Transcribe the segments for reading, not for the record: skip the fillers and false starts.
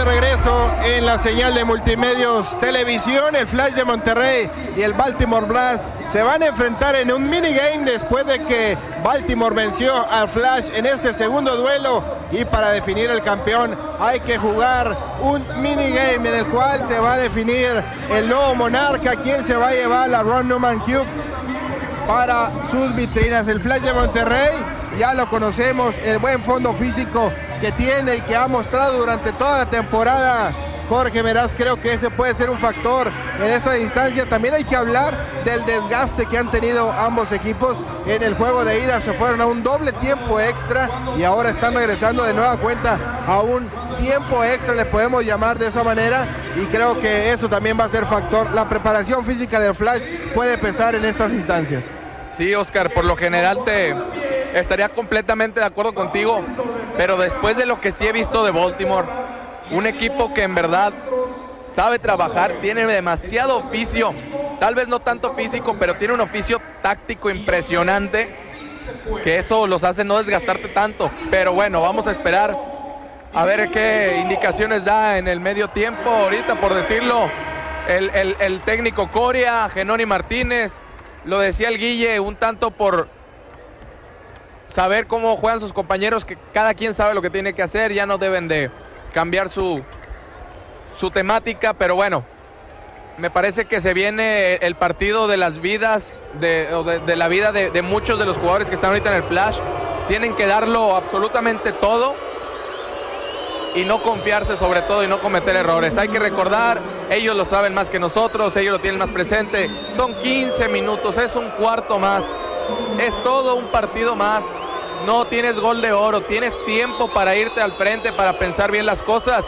regreso en la señal de Multimedios Televisión. El Flash de Monterrey y el Baltimore Blast se van a enfrentar en un minigame después de que Baltimore venció al Flash en este segundo duelo, y para definir el campeón hay que jugar un minigame en el cual se va a definir el nuevo monarca, quien se va a llevar la Ron Newman Cube para sus vitrinas. El Flash de Monterrey ya lo conocemos, el buen fondo físico que tiene y que ha mostrado durante toda la temporada. Jorge Meraz, creo que ese puede ser un factor en esta instancia. También hay que hablar del desgaste que han tenido ambos equipos. En el juego de ida se fueron a un doble tiempo extra y ahora están regresando de nueva cuenta a un tiempo extra, le podemos llamar de esa manera, y creo que eso también va a ser factor. La preparación física del Flash puede pesar en estas instancias. Sí, Oscar, por lo general estaría completamente de acuerdo contigo, pero después de lo que sí he visto de Baltimore, un equipo que en verdad sabe trabajar, tiene demasiado oficio, tal vez no tanto físico, pero tiene un oficio táctico impresionante, que eso los hace no desgastarte tanto. Pero bueno, vamos a esperar a ver qué indicaciones da en el medio tiempo. Ahorita, por decirlo, el técnico Coria, Genoni Martínez, lo decía el Guille, un tanto por saber cómo juegan sus compañeros, que cada quien sabe lo que tiene que hacer, ya no deben de cambiar su temática, pero bueno, me parece que se viene el partido de las vidas, de la vida de muchos de los jugadores que están ahorita en el Flash. Tienen que darlo absolutamente todo y no confiarse sobre todo y no cometer errores. Hay que recordar, ellos lo saben más que nosotros, ellos lo tienen más presente. Son 15 minutos, es un cuarto más, es todo un partido más. No tienes gol de oro, tienes tiempo para irte al frente, para pensar bien las cosas.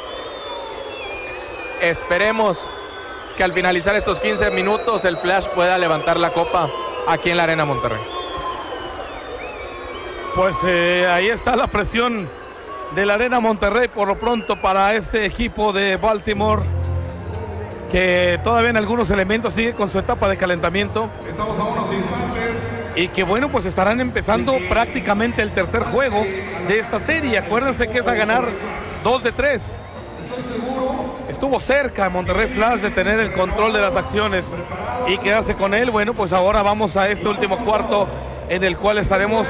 Esperemos que al finalizar estos 15 minutos el Flash pueda levantar la copa aquí en la Arena Monterrey. Pues ahí está la presión de la Arena Monterrey por lo pronto para este equipo de Baltimore, que todavía en algunos elementos sigue con su etapa de calentamiento. Estamos a unos instantes. Y que bueno, pues estarán empezando prácticamente el tercer juego de esta serie. Acuérdense que es a ganar 2 de 3. Estuvo cerca Monterrey Flash de tener el control de las acciones y quedarse con él. Bueno, pues ahora vamos a este último cuarto en el cual estaremos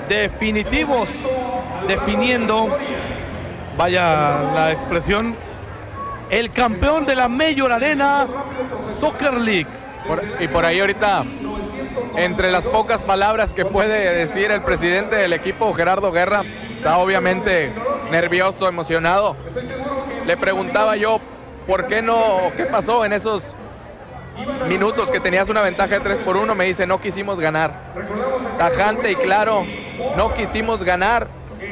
definiendo, vaya la expresión, el campeón de la Major Arena Soccer League. Y por ahí ahorita, entre las pocas palabras que puede decir el presidente del equipo, Gerardo Guerra, está obviamente nervioso, emocionado. Le preguntaba yo, ¿por qué no? ¿Qué pasó en esos minutos que tenías una ventaja de 3-1? Me dice, no quisimos ganar. Tajante y claro, no quisimos ganar.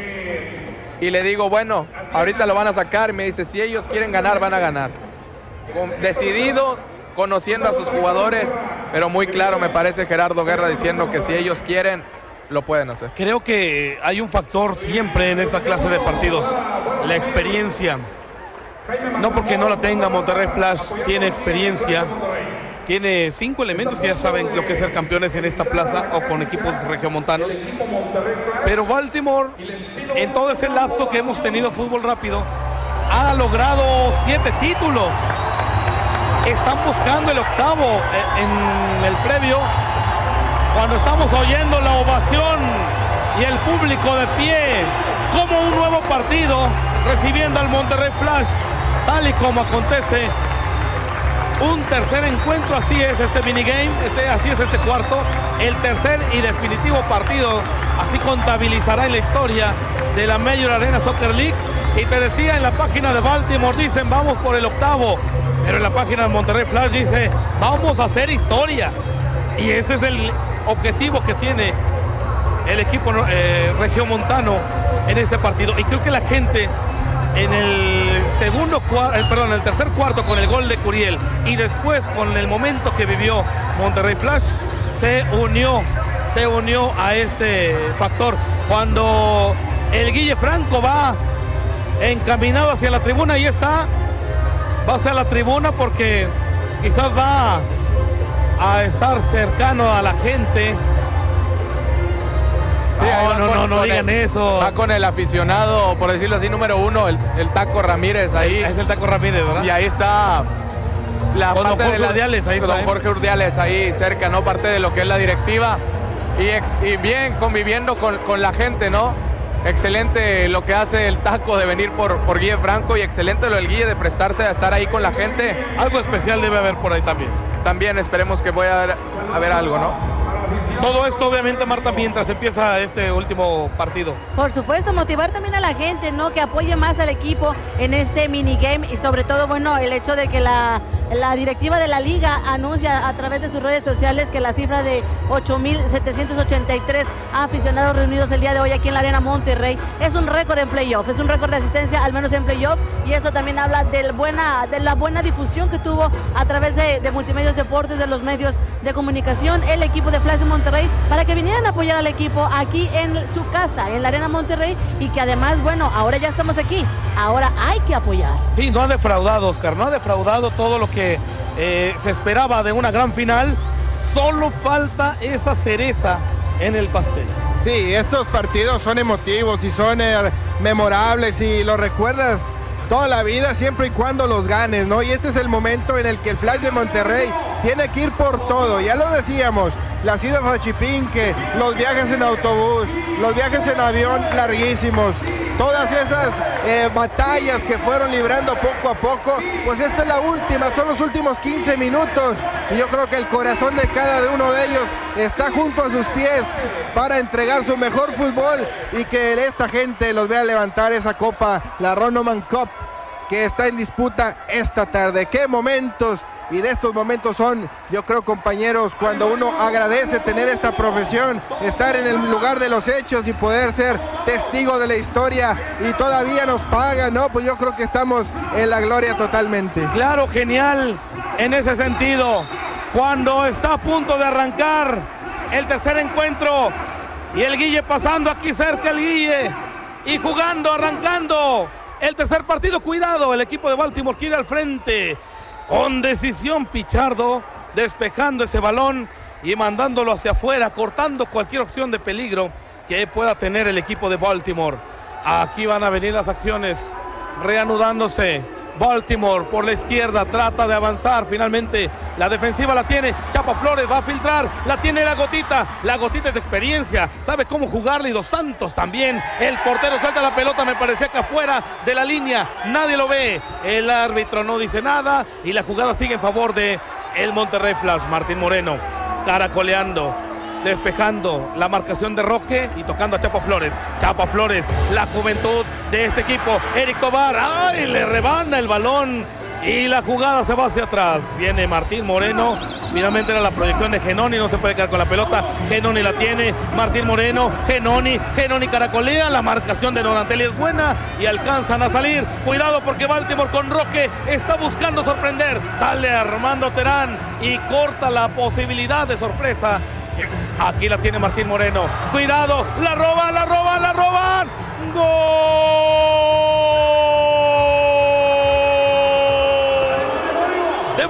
Y le digo, bueno, ahorita lo van a sacar. Y me dice, si ellos quieren ganar, van a ganar. Decidido, conociendo a sus jugadores, pero muy claro me parece Gerardo Guerra diciendo que si ellos quieren, lo pueden hacer. Creo que hay un factor siempre en esta clase de partidos, la experiencia. No porque no la tenga, Monterrey Flash tiene experiencia, tiene 5 elementos que ya saben lo que es ser campeones en esta plaza o con equipos regiomontanos. Pero Baltimore, en todo ese lapso que hemos tenido fútbol rápido, ha logrado 7 títulos. Están buscando el octavo en el previo. Cuando estamos oyendo la ovación y el público de pie, como un nuevo partido recibiendo al Monterrey Flash, tal y como acontece un tercer encuentro. Así es este minigame, así es este cuarto, el tercer y definitivo partido. Así contabilizará en la historia de la Major Arena Soccer League. Y te decía, en la página de Baltimore dicen vamos por el octavo, pero en la página de Monterrey Flash dice vamos a hacer historia. Y ese es el objetivo que tiene el equipo regiomontano en este partido. Y creo que la gente en el tercer cuarto, con el gol de Curiel y después con el momento que vivió Monterrey Flash, se unió a este factor. Cuando el Guille Franco va encaminado hacia la tribuna, ahí está, va hacia la tribuna porque quizás va a estar cercano a la gente. Sí, no digan eso. Va con el aficionado, por decirlo así, número 1, el Taco Ramírez ahí. Es el Taco Ramírez, ¿verdad? Y ahí está la con parte don Jorge Urdiales, ahí con está, don Jorge Urdiales ahí cerca, ¿no? Parte de lo que es la directiva. Y bien conviviendo con la gente, ¿no? Excelente lo que hace el Taco de venir por Guille Franco y excelente lo del Guille de prestarse a estar ahí con la gente. Algo especial debe haber por ahí también. También esperemos que vaya a haber algo, ¿no? Todo esto obviamente, Marta, mientras empieza este último partido. Por supuesto, motivar también a la gente, ¿no? Que apoye más al equipo en este minigame y sobre todo, bueno, el hecho de que la directiva de la liga anuncia a través de sus redes sociales que la cifra de 8,783 aficionados reunidos el día de hoy aquí en la Arena Monterrey es un récord en playoff, es un récord de asistencia al menos en playoff, y eso también habla de la buena difusión que tuvo a través de Multimedios Deportes, de los medios de comunicación, el equipo de Flash de Monterrey, para que vinieran a apoyar al equipo aquí en su casa, en la Arena Monterrey, y que además, bueno, ahora ya estamos aquí, ahora hay que apoyar. Sí, no ha defraudado, Oscar, no ha defraudado todo lo que se esperaba de una gran final, solo falta esa cereza en el pastel. Sí, estos partidos son emotivos y son memorables y los recuerdas toda la vida siempre y cuando los ganes, ¿no? Y este es el momento en el que el Flash de Monterrey tiene que ir por todo, ya lo decíamos, las idas a Chipinque, los viajes en autobús, los viajes en avión larguísimos, todas esas batallas que fueron librando poco a poco, pues esta es la última, son los últimos 15 minutos y yo creo que el corazón de cada uno de ellos está junto a sus pies para entregar su mejor fútbol y que esta gente los vea levantar esa copa, la Ronoman Cup, que está en disputa esta tarde. ¡Qué momentos! Y de estos momentos son, yo creo, compañeros, cuando uno agradece tener esta profesión, estar en el lugar de los hechos y poder ser testigo de la historia y todavía nos pagan, ¿no? Pues yo creo que estamos en la gloria totalmente. Claro, genial en ese sentido. Cuando está a punto de arrancar el tercer encuentro y el Guille pasando aquí cerca, el Guille, y jugando, arrancando el tercer partido, cuidado, el equipo de Baltimore quiere al frente. Con decisión Pichardo, despejando ese balón y mandándolo hacia afuera, cortando cualquier opción de peligro que pueda tener el equipo de Baltimore. Aquí van a venir las acciones, reanudándose. Baltimore por la izquierda trata de avanzar, finalmente la defensiva la tiene Chapa Flores, va a filtrar, la tiene la Gotita es de experiencia, sabe cómo jugarle, y Dos Santos también, el portero suelta la pelota, me parecía que afuera de la línea, nadie lo ve, el árbitro no dice nada y la jugada sigue en favor de el Monterrey Flash. Martín Moreno caracoleando, despejando la marcación de Roque y tocando a Chapa Flores, la juventud de este equipo, Eric Tobar, ¡ay! Le rebana el balón y la jugada se va hacia atrás, viene Martín Moreno, finalmente era la proyección de Genoni, no se puede quedar con la pelota, Genoni la tiene, Martín Moreno, Genoni caracolea, la marcación de Donatelli es buena y alcanzan a salir, cuidado porque Baltimore con Roque está buscando sorprender, sale Armando Terán y corta la posibilidad de sorpresa. Aquí la tiene Martín Moreno, cuidado, la roban, ¡gol! De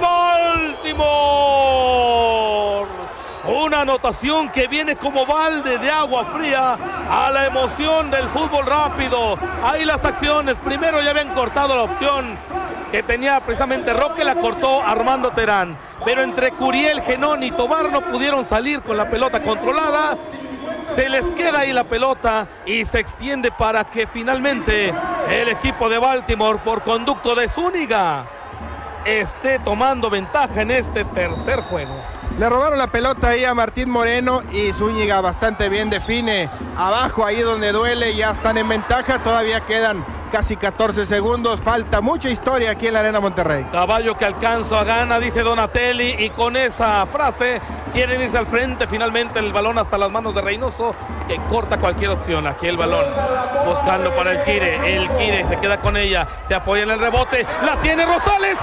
Baltimore, una anotación que viene como balde de agua fría a la emoción del fútbol rápido. Ahí las acciones, primero ya habían cortado la opción que tenía precisamente Roque, la cortó Armando Terán, pero entre Curiel, Genón y Tobar no pudieron salir con la pelota controlada, se les queda ahí la pelota y se extiende para que finalmente el equipo de Baltimore por conducto de Zúñiga esté tomando ventaja en este tercer juego. Le robaron la pelota ahí a Martín Moreno y Zúñiga bastante bien define abajo, ahí donde duele, ya están en ventaja, todavía quedan casi 14 segundos, falta mucha historia aquí en la Arena Monterrey. Caballo que alcanzo a gana, dice Donatelli, y con esa frase quieren irse al frente, finalmente el balón hasta las manos de Reynoso, que corta cualquier opción, aquí el balón, buscando para el Kire se queda con ella, se apoya en el rebote, la tiene Rosales,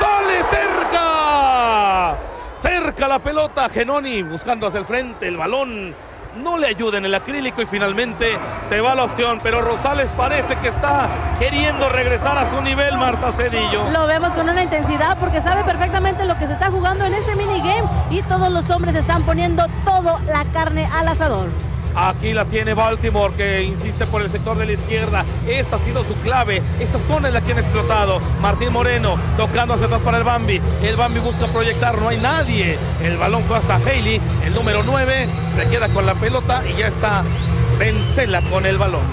cerca la pelota, Genoni buscando hacia el frente, el balón no le ayuda en el acrílico y finalmente se va la opción, pero Rosales parece que está queriendo regresar a su nivel, Marta Cedillo. Lo vemos con una intensidad porque sabe perfectamente lo que se está jugando en este minigame y todos los hombres están poniendo toda la carne al asador. Aquí la tiene Baltimore, que insiste por el sector de la izquierda. Esa ha sido su clave. Esa zona es la que han explotado. Martín Moreno tocando hacia atrás para el Bambi. El Bambi busca proyectar, no hay nadie. El balón fue hasta Haley, el número 9. Se queda con la pelota y ya está Vencela con el balón.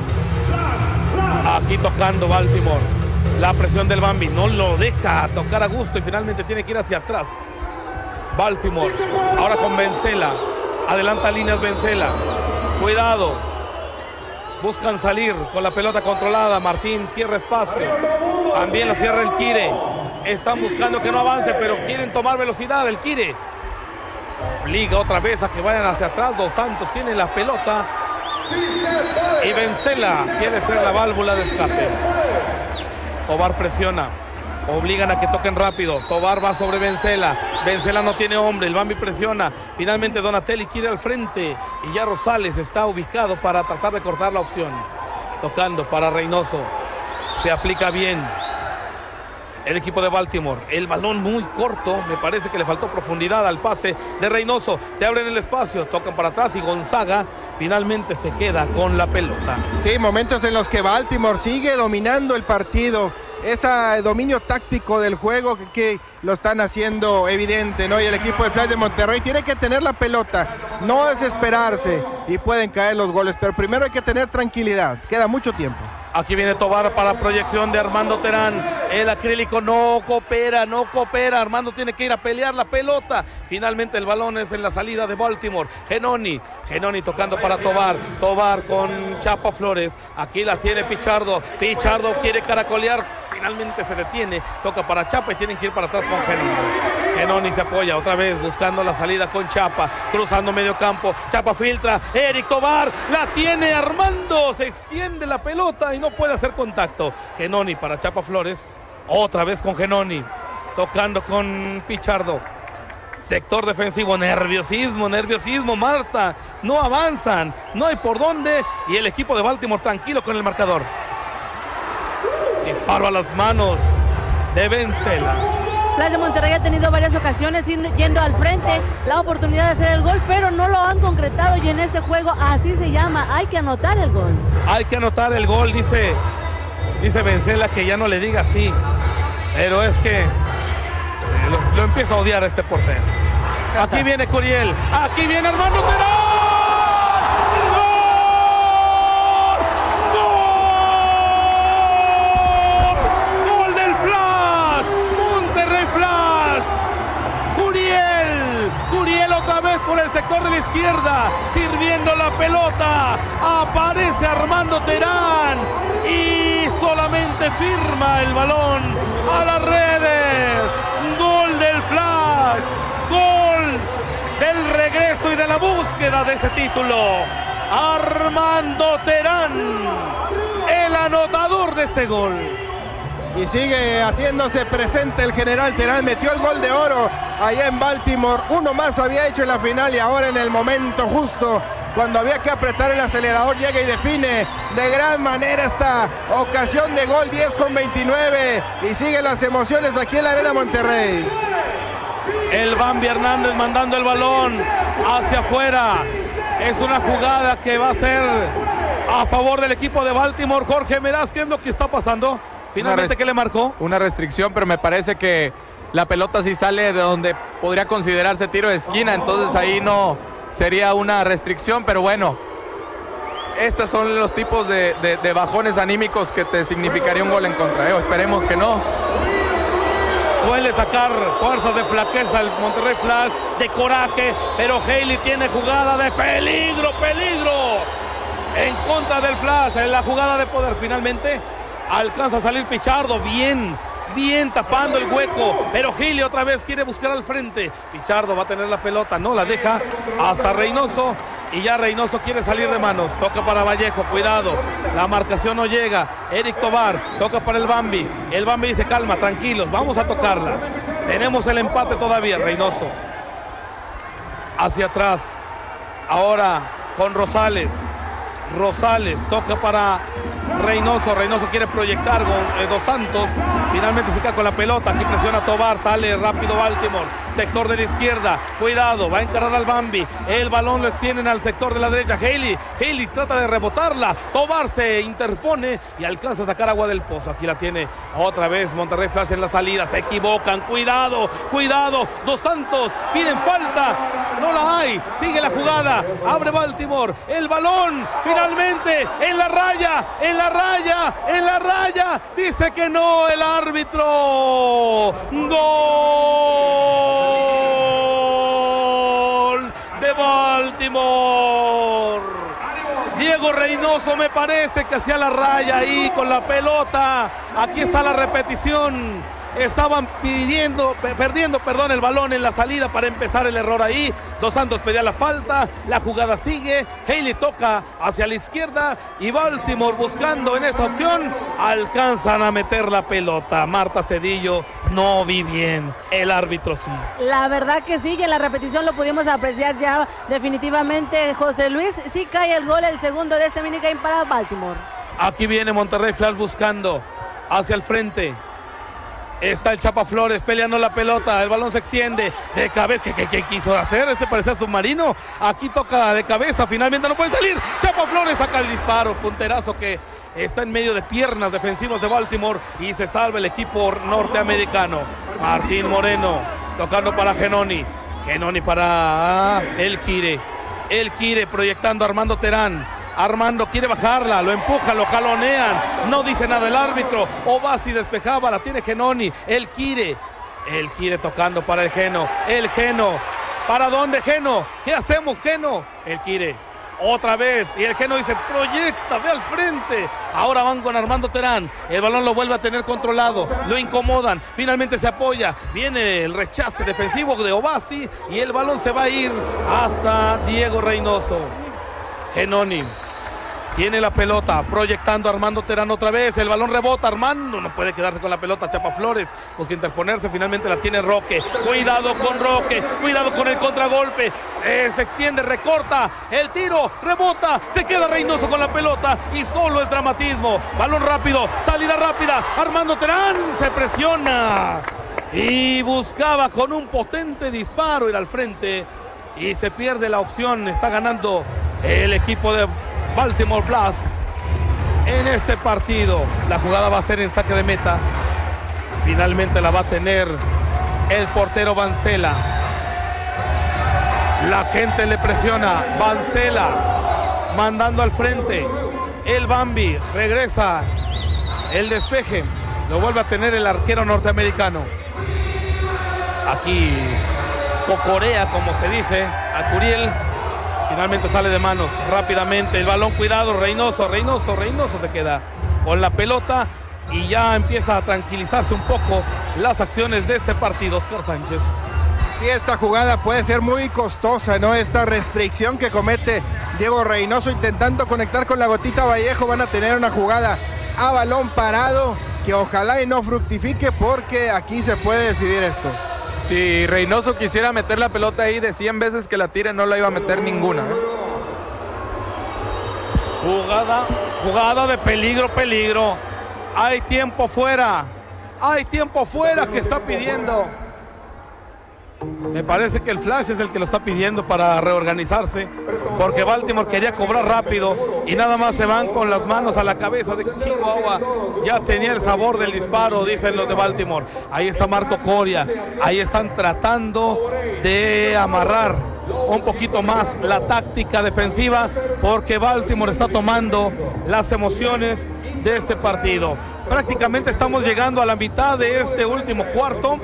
Aquí tocando Baltimore. La presión del Bambi no lo deja tocar a gusto y finalmente tiene que ir hacia atrás. Baltimore, ahora con Vencela. Adelanta líneas Vencela. Cuidado. Buscan salir con la pelota controlada. Martín cierra espacio. También la cierra el Kire. Están buscando que no avance, pero quieren tomar velocidad. El Kire obliga otra vez a que vayan hacia atrás. Dos Santos tiene la pelota. Y Vencela quiere ser la válvula de escape. Tobar presiona. Obligan a que toquen rápido. Tobar va sobre Vencela. Vencela no tiene hombre. El Bambi presiona. Finalmente Donatelli quiere al frente. Y ya Rosales está ubicado para tratar de cortar la opción. Tocando para Reynoso. Se aplica bien el equipo de Baltimore. El balón muy corto. Me parece que le faltó profundidad al pase de Reynoso. Se abre en el espacio. Tocan para atrás y Gonzaga finalmente se queda con la pelota. Sí, momentos en los que Baltimore sigue dominando el partido. Ese dominio táctico del juego que lo están haciendo evidente, ¿no? Y el equipo de Flash de Monterrey tiene que tener la pelota, no desesperarse y pueden caer los goles, pero primero hay que tener tranquilidad, queda mucho tiempo. Aquí viene Tobar para la proyección de Armando Terán. El acrílico no coopera. Armando tiene que ir a pelear la pelota. Finalmente el balón es en la salida de Baltimore. Genoni tocando para Tobar. Tobar con Chapa Flores. Aquí la tiene Pichardo. Pichardo quiere caracolear. Finalmente se detiene. Toca para Chapa y tienen que ir para atrás con Genoni. Genoni se apoya otra vez buscando la salida con Chapa. Cruzando medio campo. Chapa filtra. Eric Tobar. La tiene Armando. Se extiende la pelota y no puede hacer contacto. Genoni para Chapa Flores. Otra vez con Genoni. Tocando con Pichardo. Sector defensivo. Nerviosismo. Marta. No avanzan. No hay por dónde. Y el equipo de Baltimore tranquilo con el marcador. Disparo a las manos de Vencela. Flash de Monterrey ha tenido varias ocasiones yendo al frente, la oportunidad de hacer el gol, pero no lo han concretado y en este juego así se llama, hay que anotar el gol. Hay que anotar el gol, dice Vencela que ya no le diga así, pero es que lo empieza a odiar a este portero. Aquí viene Curiel, aquí viene Armando Terán. Curiel otra vez por el sector de la izquierda, sirviendo la pelota, aparece Armando Terán y solamente firma el balón a las redes. Gol del Flash, gol del regreso y de la búsqueda de ese título. Armando Terán, el anotador de este gol. Y sigue haciéndose presente el general Terán, metió el gol de oro allá en Baltimore, uno más había hecho en la final y ahora en el momento justo, cuando había que apretar el acelerador, llega y define de gran manera esta ocasión de gol, 10:29, y siguen las emociones aquí en la Arena Monterrey. El Bambi Hernández mandando el balón hacia afuera, es una jugada que va a ser a favor del equipo de Baltimore. Jorge Meraz, ¿qué es lo que está pasando? Finalmente, ¿qué le marcó? Una restricción, pero me parece que la pelota sí sale de donde podría considerarse tiro de esquina, entonces ahí no sería una restricción, pero bueno, estos son los tipos de bajones anímicos que te significaría un gol en contra, esperemos que no. Suele sacar fuerzas de flaqueza el Monterrey Flash, de coraje, pero Haley tiene jugada de peligro en contra del Flash, en la jugada de poder. Finalmente alcanza a salir Pichardo, bien tapando el hueco, pero Haley otra vez quiere buscar al frente. Pichardo va a tener la pelota, no la deja hasta Reynoso, y ya Reynoso quiere salir de manos. Toca para Vallejo, cuidado, la marcación no llega. Eric Tobar toca para el Bambi dice calma, tranquilos, vamos a tocarla, tenemos el empate todavía. Reynoso hacia atrás, ahora con Rosales toca para Reynoso quiere proyectar con Dos Santos, finalmente se cae con la pelota. Aquí presiona Tobar, sale rápido Baltimore, sector de la izquierda, cuidado, va a encarar al Bambi, el balón lo extienden al sector de la derecha, Haley trata de rebotarla, Tobar se interpone y alcanza a sacar agua del pozo. Aquí la tiene otra vez Monterrey Flash en la salida, se equivocan, cuidado, Dos Santos, piden falta, no la hay, sigue la jugada, abre Baltimore, el balón finalmente en la raya, dice que no el árbitro. Gol de Baltimore. Diego Reynoso me parece que hacía la raya ahí con la pelota. Aquí está la repetición. Estaban perdiendo el balón en la salida para empezar el error ahí. Dos Santos pedía la falta, la jugada sigue, Haley toca hacia la izquierda y Baltimore buscando en esta opción, alcanzan a meter la pelota. Marta Cedillo, no vi bien, el árbitro sí. La verdad que sí, y en la repetición lo pudimos apreciar ya definitivamente, José Luis. Sí cae el gol, el segundo de este minigame para Baltimore. Aquí viene Monterrey Flash buscando hacia el frente. Está el Chapa Flores peleando la pelota, el balón se extiende de cabeza. ¿Qué quiso hacer? Parecía submarino. Aquí toca de cabeza, finalmente no puede salir. Chapa Flores saca el disparo, punterazo que está en medio de piernas defensivos de Baltimore y se salva el equipo norteamericano. Martín Moreno tocando para Genoni para El Quire proyectando a Armando Terán. Armando quiere bajarla, lo empuja, lo jalonean, no dice nada el árbitro. Obasi despejaba, la tiene Genoni. El Quire tocando para el Geno. ¿Para dónde, Geno? ¿Qué hacemos, Geno? El Quire otra vez, y el Geno dice, proyecta, ve al frente. Ahora van con Armando Terán, el balón lo vuelve a tener controlado, lo incomodan, finalmente se apoya, viene el rechace defensivo de Obasi y el balón se va a ir hasta Diego Reynoso. Genoni tiene la pelota, proyectando a Armando Terán otra vez, el balón rebota, Armando no puede quedarse con la pelota, Chapa Flores busca interponerse, finalmente la tiene Roque, cuidado con Roque, cuidado con el contragolpe, se extiende, recorta, el tiro, rebota, se queda Reynoso con la pelota y solo es dramatismo, balón rápido, salida rápida, Armando Terán se presiona y buscaba con un potente disparo ir al frente y se pierde la opción, está ganando el equipo de Baltimore Blast en este partido. La jugada va a ser en saque de meta. Finalmente la va a tener el portero Vancela. La gente le presiona. Vancela mandando al frente. El Bambi regresa. El despeje lo vuelve a tener el arquero norteamericano. Aquí cocorea, como se dice, a Curiel. Finalmente sale de manos rápidamente el balón, cuidado, Reynoso se queda con la pelota y ya empieza a tranquilizarse un poco las acciones de este partido, Oscar Sánchez. Sí, esta jugada puede ser muy costosa, ¿no? Esta restricción que comete Diego Reynoso intentando conectar con la Gotita Vallejo, van a tener una jugada a balón parado que ojalá y no fructifique porque aquí se puede decidir esto. Si Reynoso quisiera meter la pelota ahí, de 100 veces que la tire no la iba a meter ninguna. Jugada de peligro. Hay tiempo fuera que está pidiendo. Me parece que el Flash es el que lo está pidiendo para reorganizarse, porque Baltimore quería cobrar rápido y nada más se van con las manos a la cabeza de Chihuahua. Ya tenía el sabor del disparo, dicen los de Baltimore. Ahí está Marco Coria, ahí están tratando de amarrar un poquito más la táctica defensiva, porque Baltimore está tomando las emociones de este partido. Prácticamente estamos llegando a la mitad de este último cuarto,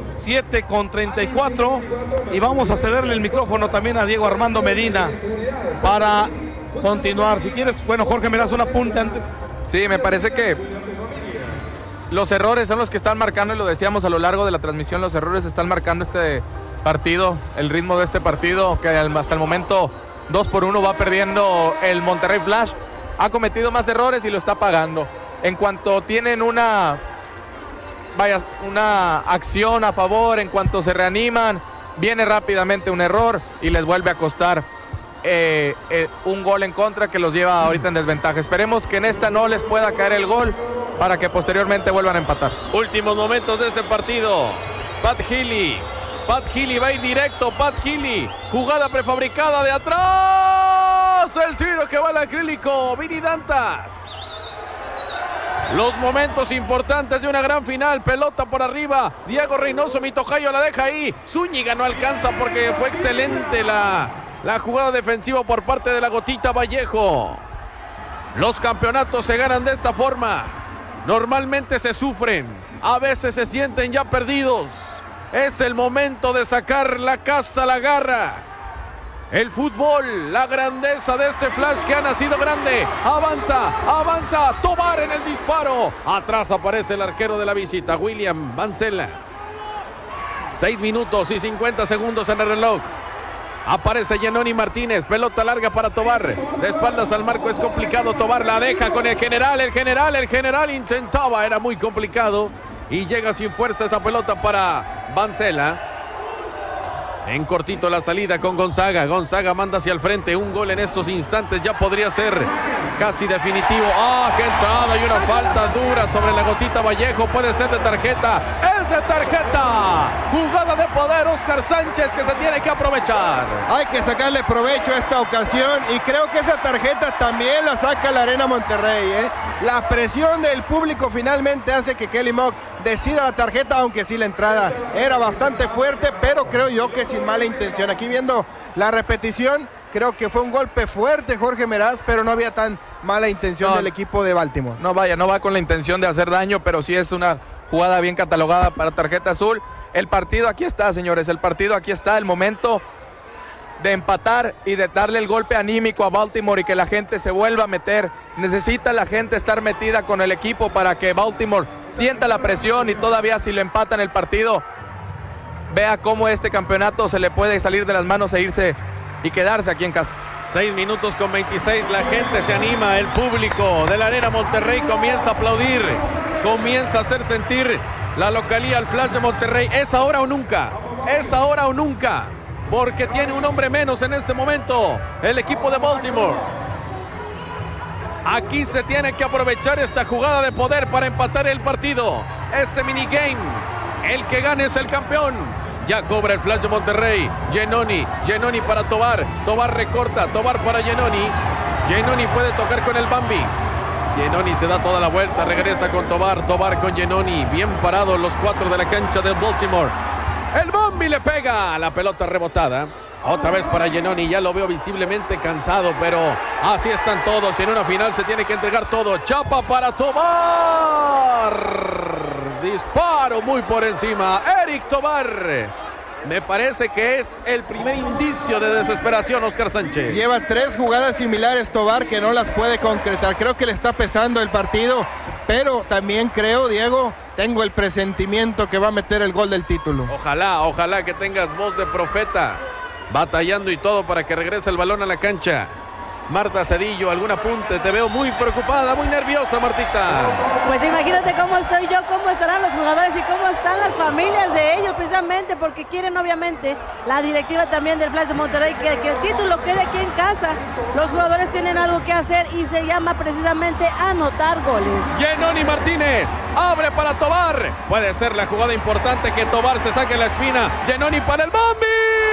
7:34, y vamos a cederle el micrófono también a Diego Armando Medina para continuar. Si quieres, bueno, Jorge, ¿me das un apunte antes? Sí, me parece que los errores son los que están marcando, y lo decíamos a lo largo de la transmisión, los errores están marcando este partido, el ritmo de este partido, que hasta el momento 2-1 va perdiendo el Monterrey Flash. Ha cometido más errores y lo está pagando. En cuanto tienen una acción a favor, en cuanto se reaniman, viene rápidamente un error y les vuelve a costar un gol en contra que los lleva ahorita en desventaja. Esperemos que en esta no les pueda caer el gol para que posteriormente vuelvan a empatar. Últimos momentos de este partido. Pat Healy Pat Healy va a ir directo. Pat Healy, jugada prefabricada de atrás. El tiro que va al acrílico. Vini Dantas. Los momentos importantes de una gran final. Pelota por arriba. Diego Reynoso, mi tocayo, la deja ahí. Zúñiga no alcanza porque fue excelente la jugada defensiva por parte de la Gotita Vallejo. Los campeonatos se ganan de esta forma. Normalmente se sufren. A veces se sienten ya perdidos. Es el momento de sacar la casta, la garra. El fútbol, la grandeza de este Flash que ha nacido grande. Avanza. Tobar en el disparo. Atrás aparece el arquero de la visita, William Vancela. 6 minutos y 50 segundos en el reloj. Aparece Giannoni Martínez, pelota larga para Tobar. De espaldas al marco es complicado. Tobar la deja con el general. El general intentaba, era muy complicado. Y llega sin fuerza esa pelota para Vancela. En cortito la salida con Gonzaga. Gonzaga manda hacia el frente. Un gol en estos instantes ya podría ser casi definitivo. ¡Qué entrada! Y una falta dura sobre la Gotita Vallejo. Puede ser de tarjeta. ¡Es de tarjeta! Jugada de poder, Óscar Sánchez, que se tiene que aprovechar. Hay que sacarle provecho a esta ocasión y creo que esa tarjeta también la saca la Arena Monterrey, ¿eh? La presión del público finalmente hace que Kelly Mock decida la tarjeta, aunque sí la entrada era bastante fuerte, pero creo yo que sin mala intención. Aquí viendo la repetición, creo que fue un golpe fuerte, Jorge Meraz, pero no había tan mala intención del equipo de Baltimore. No va con la intención de hacer daño, pero sí es una jugada bien catalogada para tarjeta azul. El partido aquí está, señores, el momento de empatar y de darle el golpe anímico a Baltimore y que la gente se vuelva a meter. Necesita la gente estar metida con el equipo para que Baltimore sienta la presión y todavía si le empatan el partido, vea cómo este campeonato se le puede salir de las manos e irse y quedarse aquí en casa. 6 minutos con 26, la gente se anima, el público de la Arena Monterrey comienza a aplaudir, comienza a hacer sentir la localía al Flash de Monterrey. Es ahora o nunca, porque tiene un hombre menos en este momento el equipo de Baltimore. Aquí se tiene que aprovechar esta jugada de poder para empatar el partido, este minigame. El que gane es el campeón. Ya cobra el Flash de Monterrey. Giannoni para Tobar. Tobar recorta. Tobar para Giannoni. Giannoni puede tocar con el Bambi. Giannoni se da toda la vuelta. Regresa con Tobar. Tobar con Giannoni. Bien parados los 4 de la cancha de Baltimore. El Bambi le pega. La pelota rebotada. Otra vez para Giannoni. Ya lo veo visiblemente cansado, pero así están todos. En una final se tiene que entregar todo. Chapa para Tobar. Disparo muy por encima. Eric Tobar. Me parece que es el primer indicio de desesperación, Óscar Sánchez. Lleva 3 jugadas similares Tobar que no las puede concretar. Creo que le está pesando el partido, pero también creo, Diego, tengo el presentimiento que va a meter el gol del título. Ojalá que tengas voz de profeta, batallando y todo para que regrese el balón a la cancha. Marta Cedillo, algún apunte. Te veo muy preocupada, muy nerviosa, Martita. Pues imagínate cómo estoy yo, cómo estarán los jugadores y cómo están las familias de ellos, precisamente porque quieren obviamente la directiva también del Flash de Monterrey que el título quede aquí en casa. Los jugadores tienen algo que hacer y se llama precisamente anotar goles. Giannoni Martínez abre para Tobar. Puede ser la jugada importante que Tobar se saque la espina. Giannoni para el Bambi.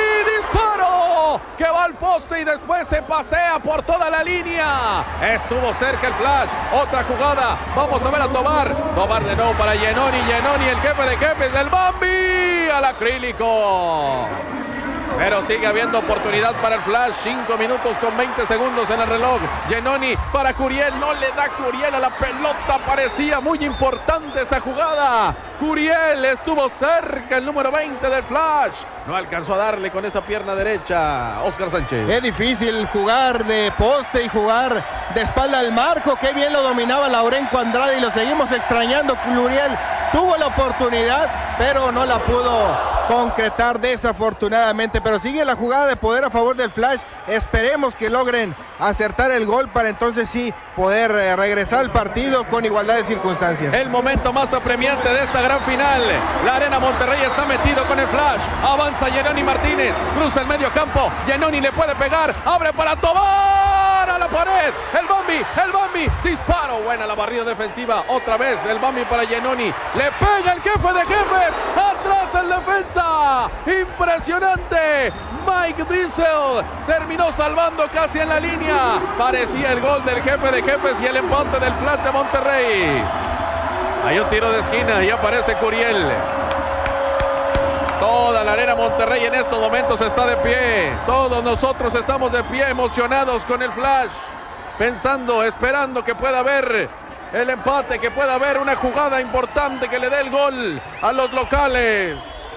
Disparo que va al poste y después se pasea por toda la línea. Estuvo cerca el Flash. Otra jugada. Vamos a ver a Tobar. Tobar de nuevo para Giannoni. Giannoni, el jefe de jefes del Bambi. Al acrílico. Pero sigue habiendo oportunidad para el Flash. 5 minutos con 20 segundos en el reloj. Giannoni para Curiel. No le da Curiel a la pelota. Parecía muy importante esa jugada. Curiel estuvo cerca, el número 20 del Flash. No alcanzó a darle con esa pierna derecha. Óscar Sánchez. Es difícil jugar de poste y jugar de espalda al marco. Qué bien lo dominaba Laurenco Andrade y lo seguimos extrañando. Curiel tuvo la oportunidad, pero no la pudo concretar desafortunadamente. Pero sigue la jugada de poder a favor del Flash. Esperemos que logren acertar el gol para entonces sí poder regresar al partido con igualdad de circunstancias. El momento más apremiante de esta gran final. La Arena Monterrey está metido con el Flash. Avanza Giannoni Martínez, cruza el medio campo. Giannoni le puede pegar, abre para Tobar. dispara a la pared. El Bambi, disparo. Buena la barrida defensiva. Otra vez el Bambi para Giannoni. Le pega el jefe de jefes. Atrás el defensa. Impresionante. Mike Diesel terminó salvando casi en la línea. Parecía el gol del jefe de jefes y el empate del Flash de Monterrey. Hay un tiro de esquina y aparece Curiel. Toda la arena Monterrey en estos momentos está de pie. Todos nosotros estamos de pie, emocionados con el Flash. Pensando, esperando que pueda haber el empate, que pueda haber una jugada importante que le dé el gol a los locales.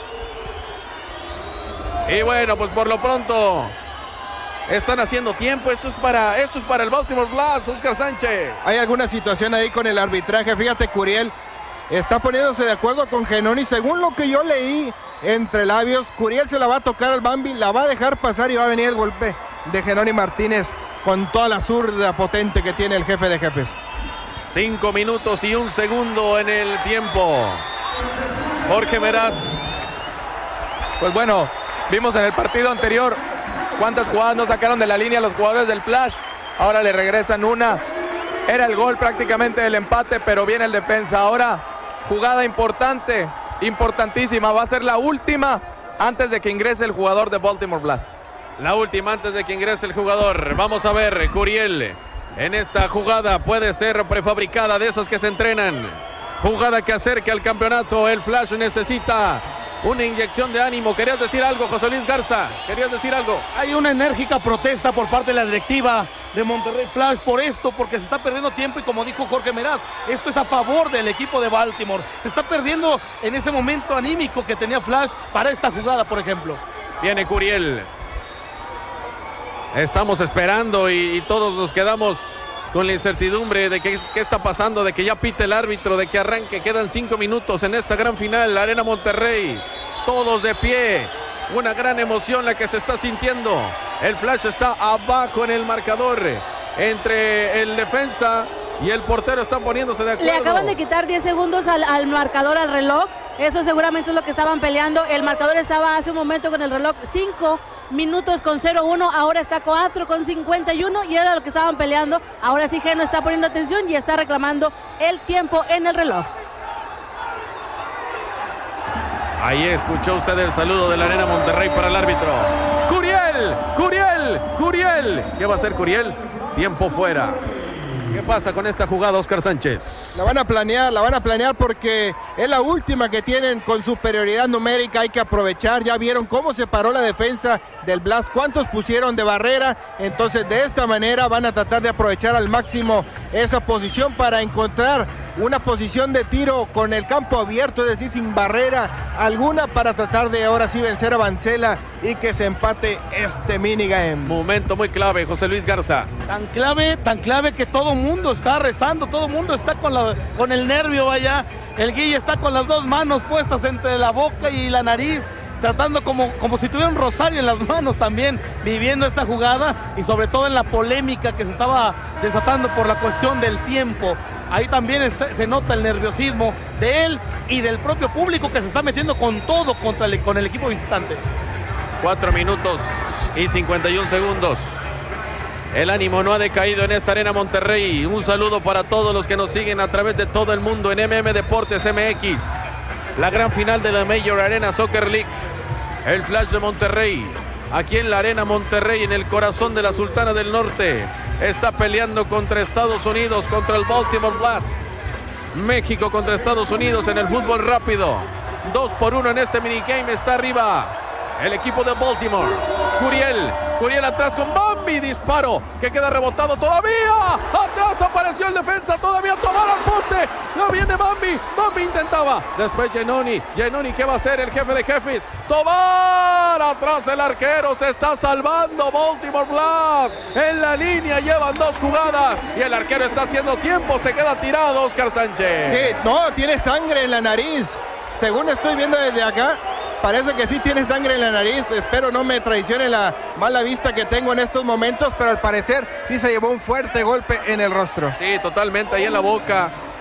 Y bueno, pues por lo pronto están haciendo tiempo. Esto es para el Baltimore Blast, Oscar Sánchez. Hay alguna situación ahí con el arbitraje. Fíjate, Curiel está poniéndose de acuerdo con Giannoni. Según lo que yo leí entre labios, Curiel se la va a tocar al Bambi, la va a dejar pasar y va a venir el golpe de Giannoni Martínez con toda la zurda potente que tiene el jefe de jefes. 5 minutos y 1 segundo en el tiempo. Jorge Meraz. Pues bueno, vimos en el partido anterior cuántas jugadas no sacaron de la línea los jugadores del Flash. Ahora le regresan una. Era el gol prácticamente del empate, pero viene el defensa. Ahora jugada importante, importantísima. Va a ser la última antes de que ingrese el jugador de Baltimore Blast. La última antes de que ingrese el jugador. Vamos a ver, Curiel. En esta jugada puede ser prefabricada, de esas que se entrenan. Jugada que acerque al campeonato. El Flash necesita una inyección de ánimo. ¿Querías decir algo, José Luis Garza? ¿Querías decir algo? Hay una enérgica protesta por parte de la directiva de Monterrey Flash por esto, porque se está perdiendo tiempo y como dijo Jorge Meraz, esto es a favor del equipo de Baltimore. Se está perdiendo en ese momento anímico que tenía Flash para esta jugada, por ejemplo. Viene Curiel. Estamos esperando y todos nos quedamos con la incertidumbre de qué está pasando, de que ya pite el árbitro, de que arranque. Quedan 5 minutos en esta gran final, la Arena Monterrey. Todos de pie. Una gran emoción la que se está sintiendo. El Flash está abajo en el marcador. Entre el defensa y el portero están poniéndose de acuerdo. Le acaban de quitar 10 segundos al marcador, al reloj. Eso seguramente es lo que estaban peleando. El marcador estaba hace un momento con el reloj 5 minutos con 0-1, ahora está 4 con 51 y era lo que estaban peleando. Ahora sí Geno está poniendo atención y está reclamando el tiempo en el reloj. Ahí escuchó usted el saludo de la Arena Monterrey para el árbitro. Curiel, Curiel, Curiel. ¿Qué va a hacer Curiel? Tiempo fuera. ¿Qué pasa con esta jugada, Oscar Sánchez? La van a planear porque es la última que tienen con superioridad numérica. Hay que aprovechar. Ya vieron cómo se paró la defensa del Blast, cuántos pusieron de barrera. Entonces de esta manera van a tratar de aprovechar al máximo esa posición para encontrar una posición de tiro con el campo abierto, es decir, sin barrera alguna, para tratar de ahora sí vencer a Vancela y que se empate este minigame. Momento muy clave, José Luis Garza. Tan clave que todo el mundo está rezando, todo el mundo está con el nervio, vaya. El Guille está con las dos manos puestas entre la boca y la nariz, tratando como si tuviera un rosario en las manos también, viviendo esta jugada y sobre todo en la polémica que se estaba desatando por la cuestión del tiempo. Ahí también se nota el nerviosismo de él y del propio público que se está metiendo con todo con el equipo visitante. 4 minutos y 51 segundos. El ánimo no ha decaído en esta Arena Monterrey. Un saludo para todos los que nos siguen a través de todo el mundo en MM Deportes MX. La gran final de la Major Arena Soccer League. El Flash de Monterrey, aquí en la Arena Monterrey, en el corazón de la Sultana del Norte, está peleando contra Estados Unidos, contra el Baltimore Blast. México contra Estados Unidos en el fútbol rápido. 2-1 en este minigame. Está arriba el equipo de Baltimore. Curiel atrás con Bambi, disparo que queda rebotado todavía. Atrás apareció el defensa, todavía Tobar al poste. No viene Bambi intentaba. Después Giannoni, ¿qué va a hacer el jefe de jefes? Tobar, atrás el arquero, se está salvando Baltimore Blast. En la línea llevan 2 jugadas y el arquero está haciendo tiempo, se queda tirado Oscar Sánchez. Sí, no, tiene sangre en la nariz. Según estoy viendo desde acá, parece que sí tiene sangre en la nariz. Espero no me traicione la mala vista que tengo en estos momentos, pero al parecer sí se llevó un fuerte golpe en el rostro. Sí, totalmente, ahí en la boca.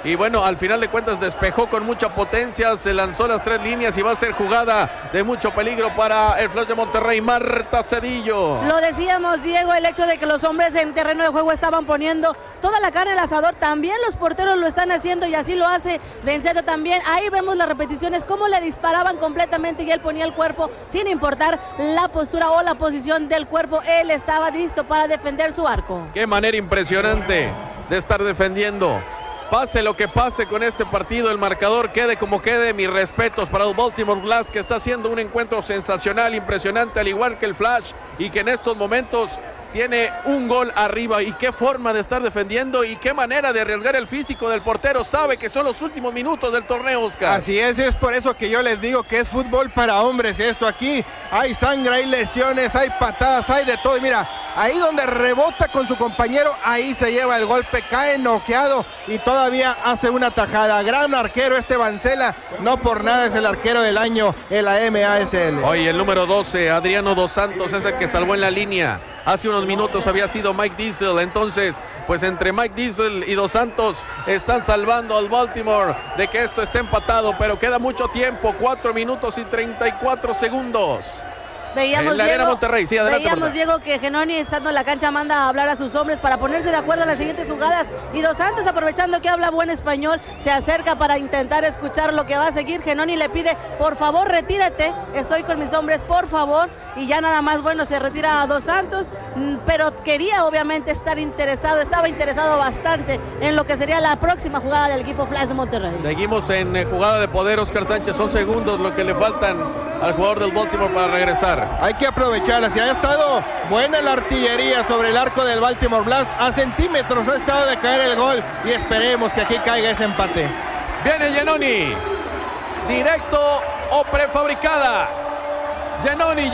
Y bueno, al final de cuentas despejó con mucha potencia, se lanzó las 3 líneas y va a ser jugada de mucho peligro para el Flash de Monterrey. Marta Cedillo. Lo decíamos, Diego, el hecho de que los hombres en terreno de juego estaban poniendo toda la carne al asador, también los porteros lo están haciendo y así lo hace Benceta también. Ahí vemos las repeticiones, cómo le disparaban completamente y él ponía el cuerpo sin importar la postura o la posición del cuerpo. Él estaba listo para defender su arco. Qué manera impresionante de estar defendiendo. Pase lo que pase con este partido, el marcador quede como quede, mis respetos para el Baltimore Blast, que está haciendo un encuentro sensacional, impresionante, al igual que el Flash, y que en estos momentos tiene un gol arriba. Y qué forma de estar defendiendo y qué manera de arriesgar el físico del portero. Sabe que son los últimos minutos del torneo, Oscar. Así es por eso que yo les digo que es fútbol para hombres esto. Aquí hay sangre, hay lesiones, hay patadas, hay de todo. Y mira, ahí donde rebota con su compañero, ahí se lleva el golpe, cae noqueado y todavía hace una tajada. Gran arquero este Vancela, no por nada es el arquero del año en la MASL. Hoy el número 12, Adriano Dos Santos, es el que salvó en la línea. Hace unos minutos había sido Mike Diesel, entonces pues entre Mike Diesel y Dos Santos están salvando al Baltimore de que esto esté empatado, pero queda mucho tiempo, 4 minutos y 34 segundos. Veíamos, Diego, Monterrey. Sí, adelante, veíamos Diego, que Genoni, estando en la cancha, manda a hablar a sus hombres para ponerse de acuerdo en las siguientes jugadas. Y Dos Santos, aprovechando que habla buen español, se acerca para intentar escuchar lo que va a seguir. Genoni le pide, por favor, retírate, estoy con mis hombres, por favor. Y ya nada más, bueno, se retira a Dos Santos, pero quería obviamente estar interesado, estaba interesado bastante en lo que sería la próxima jugada del equipo Flash de Monterrey. Seguimos en jugada de poder, Oscar Sánchez, son segundos lo que le faltan al jugador del Baltimore para regresar. Hay que aprovecharla, si ha estado buena la artillería sobre el arco del Baltimore Blast, a centímetros ha estado de caer el gol y esperemos que aquí caiga ese empate. Viene Giannoni, directo o prefabricada. Giannoni,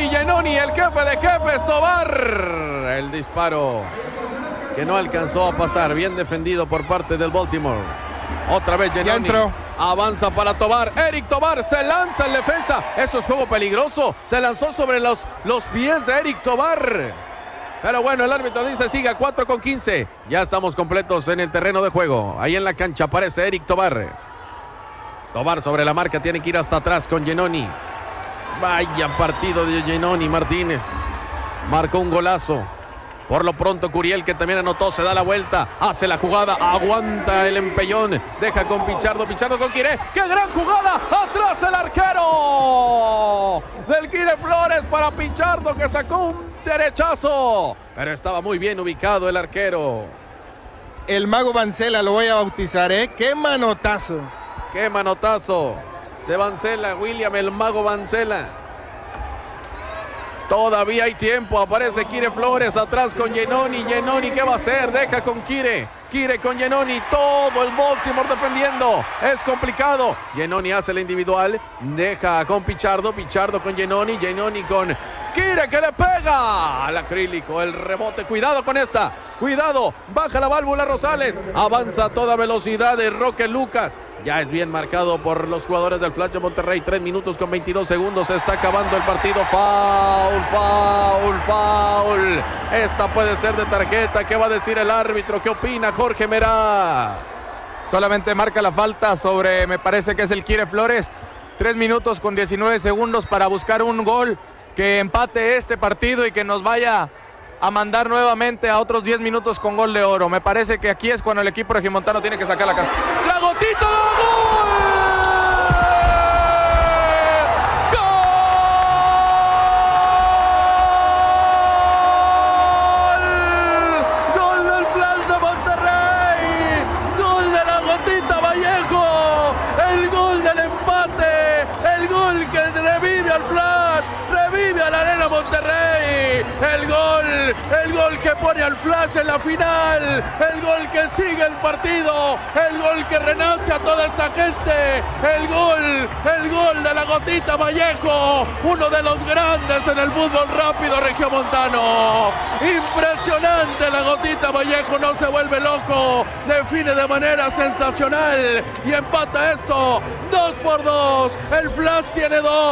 el jefe de jefes, Tobar. El disparo que no alcanzó a pasar, bien defendido por parte del Baltimore. Otra vez Giannoni, avanza para Tobar, Eric Tobar se lanza en defensa, eso es juego peligroso, se lanzó sobre los pies de Eric Tobar, pero bueno, el árbitro dice siga, 4:15, ya estamos completos en el terreno de juego, ahí en la cancha aparece Eric Tobar, Tobar sobre la marca, tiene que ir hasta atrás con Giannoni, vaya partido de Giannoni Martínez, marcó un golazo. Por lo pronto Curiel, que también anotó, se da la vuelta, hace la jugada, aguanta el empellón, deja con Pichardo con Quiré, ¡qué gran jugada! ¡Atrás el arquero! Del Quiré Flores para Pichardo, que sacó un derechazo, pero estaba muy bien ubicado el arquero. El mago Vancela lo voy a bautizar, ¡qué manotazo! ¡Qué manotazo de Vancela, William el mago Vancela! Todavía hay tiempo, aparece Quiré Flores atrás con Giannoni, ¿qué va a hacer? Deja con Quiré con Giannoni, todo el Baltimore defendiendo, es complicado, Giannoni hace la individual, deja con Pichardo con Giannoni con Quiré, que le pega al acrílico, el rebote, cuidado con esta, cuidado, baja la válvula Rosales, avanza a toda velocidad de Roque Lucas, ya es bien marcado por los jugadores del Flash de Monterrey, 3 minutos con 22 segundos, se está acabando el partido, foul, esta puede ser de tarjeta, ¿qué va a decir el árbitro? ¿Qué opina Jorge Meraz? Solamente marca la falta sobre, me parece que es el Quiré Flores, 3 minutos con 19 segundos para buscar un gol que empate este partido y que nos vaya a mandar nuevamente a otros 10 minutos con gol de oro. Me parece que aquí es cuando el equipo regimontano tiene que sacar la casa. ¡La gotita! ¡Gol! ¡Gol del Flash de Monterrey! ¡Gol de la gotita Vallejo! ¡El gol del empate! ¡El gol que revive al Flash! ¡Revive a la Arena Monterrey! ¡El gol que pone al Flash en la final! ¡El gol que sigue el partido! ¡El gol que renace a toda esta gente! ¡El gol de la gotita Vallejo! Uno de los grandes en el fútbol rápido regiomontano. Impresionante la gotita Vallejo, no se vuelve loco, define de manera sensacional y empata esto 2-2. El Flash tiene 2.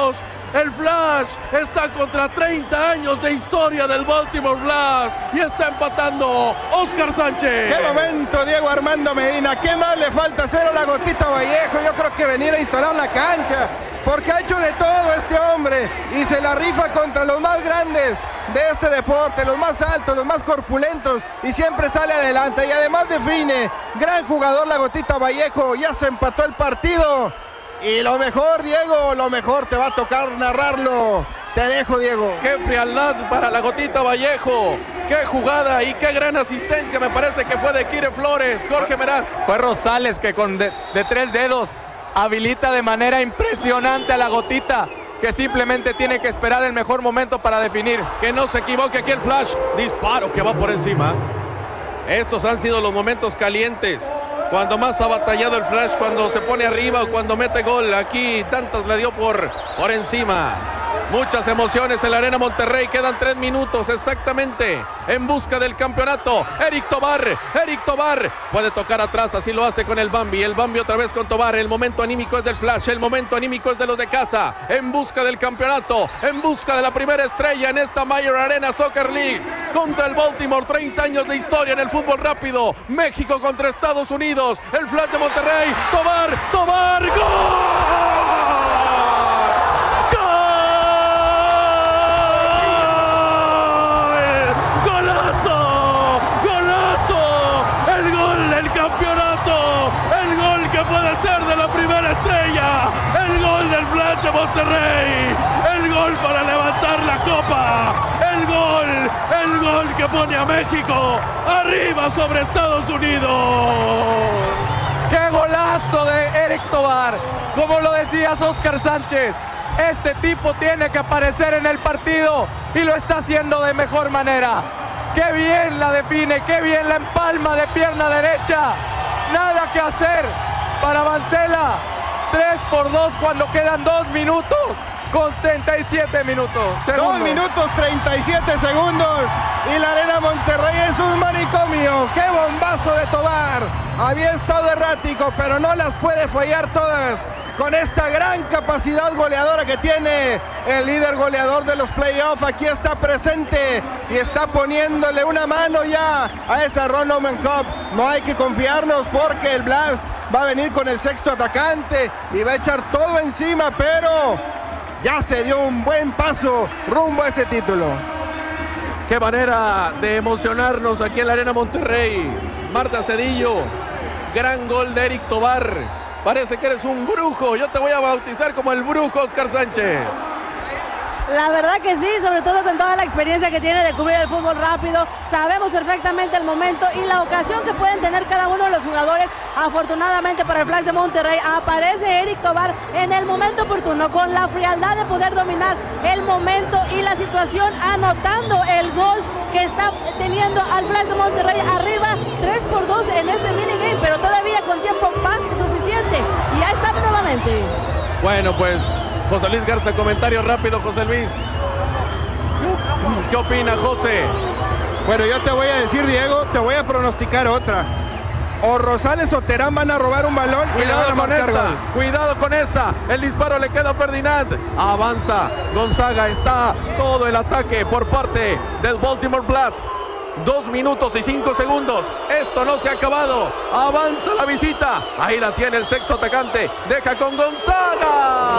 El Flash está contra 30 años de historia del Baltimore Blast y está empatando Óscar Sánchez. ¡Qué momento, Diego Armando Medina! ¿Qué más le falta hacer a la Gotita Vallejo? Yo creo que venir a instalar la cancha, porque ha hecho de todo este hombre y se la rifa contra los más grandes de este deporte, los más altos, los más corpulentos, y siempre sale adelante y además define. Gran jugador la Gotita Vallejo, ya se empató el partido. Y lo mejor, Diego, lo mejor te va a tocar narrarlo. Te dejo, Diego. Qué frialdad para la Gotita Vallejo. Qué jugada y qué gran asistencia. Me parece que fue de Kire Flores. Jorge Meraz. Fue Rosales que con de 3 dedos habilita de manera impresionante a la Gotita, que simplemente tiene que esperar el mejor momento para definir. Que no se equivoque aquí el Flash. Disparo que va por encima. Estos han sido los momentos calientes. Cuando más ha batallado el Flash, cuando se pone arriba o cuando mete gol. Aquí tantas le dio por encima. Muchas emociones en la Arena Monterrey. Quedan 3 minutos exactamente en busca del campeonato. Eric Tobar puede tocar atrás, así lo hace con el Bambi. El Bambi otra vez con Tobar. El momento anímico es del Flash, el momento anímico es de los de casa. En busca del campeonato, en busca de la primera estrella en esta Mayor Arena Soccer League. Contra el Baltimore, 30 años de historia en el fútbol rápido. México contra Estados Unidos. El Flash de Monterrey. Tobar, ¡gol! Monterrey, el gol para levantar la copa, el gol que pone a México arriba sobre Estados Unidos. ¡Qué golazo de Eric Tobar! Como lo decías, Óscar Sánchez, este tipo tiene que aparecer en el partido y lo está haciendo de mejor manera. ¡Qué bien la define! ¡Qué bien la empalma de pierna derecha! Nada que hacer para Vancela. 3-2 cuando quedan 2 minutos con 37 minutos. 2 minutos 37 segundos y la Arena Monterrey es un manicomio. ¡Qué bombazo de Tobar! Había estado errático, pero no las puede fallar todas con esta gran capacidad goleadora que tiene el líder goleador de los playoffs. Aquí está presente y está poniéndole una mano ya a esa Ron Omen Cup. No hay que confiarnos porque el Blast va a venir con el sexto atacante y va a echar todo encima, pero ya se dio un buen paso rumbo a ese título. Qué manera de emocionarnos aquí en la Arena Monterrey. Marta Cedillo, gran gol de Eric Tobar. Parece que eres un brujo. Yo te voy a bautizar como el brujo Óscar Sánchez. La verdad que sí, sobre todo con toda la experiencia que tiene de cubrir el fútbol rápido. Sabemos perfectamente el momento y la ocasión que pueden tener cada uno de los jugadores. Afortunadamente para el Flash de Monterrey aparece Eric Tobar en el momento oportuno, con la frialdad de poder dominar el momento y la situación, anotando el gol que está teniendo al Flash de Monterrey arriba 3-2 en este minigame, pero todavía con tiempo más que suficiente. Y ya está nuevamente. Bueno, pues José Luis Garza, comentario rápido, José Luis. ¿Qué opina, José? Bueno, yo te voy a decir, Diego, te voy a pronosticar otra. O Rosales o Terán van a robar un balón y le van a marcar gol. Cuidado con esta. El disparo le queda a Ferdinand. Avanza Gonzaga. Está todo el ataque por parte del Baltimore Blast. 2 minutos y 5 segundos. Esto no se ha acabado. Avanza la visita. Ahí la tiene el sexto atacante. Deja con Gonzaga.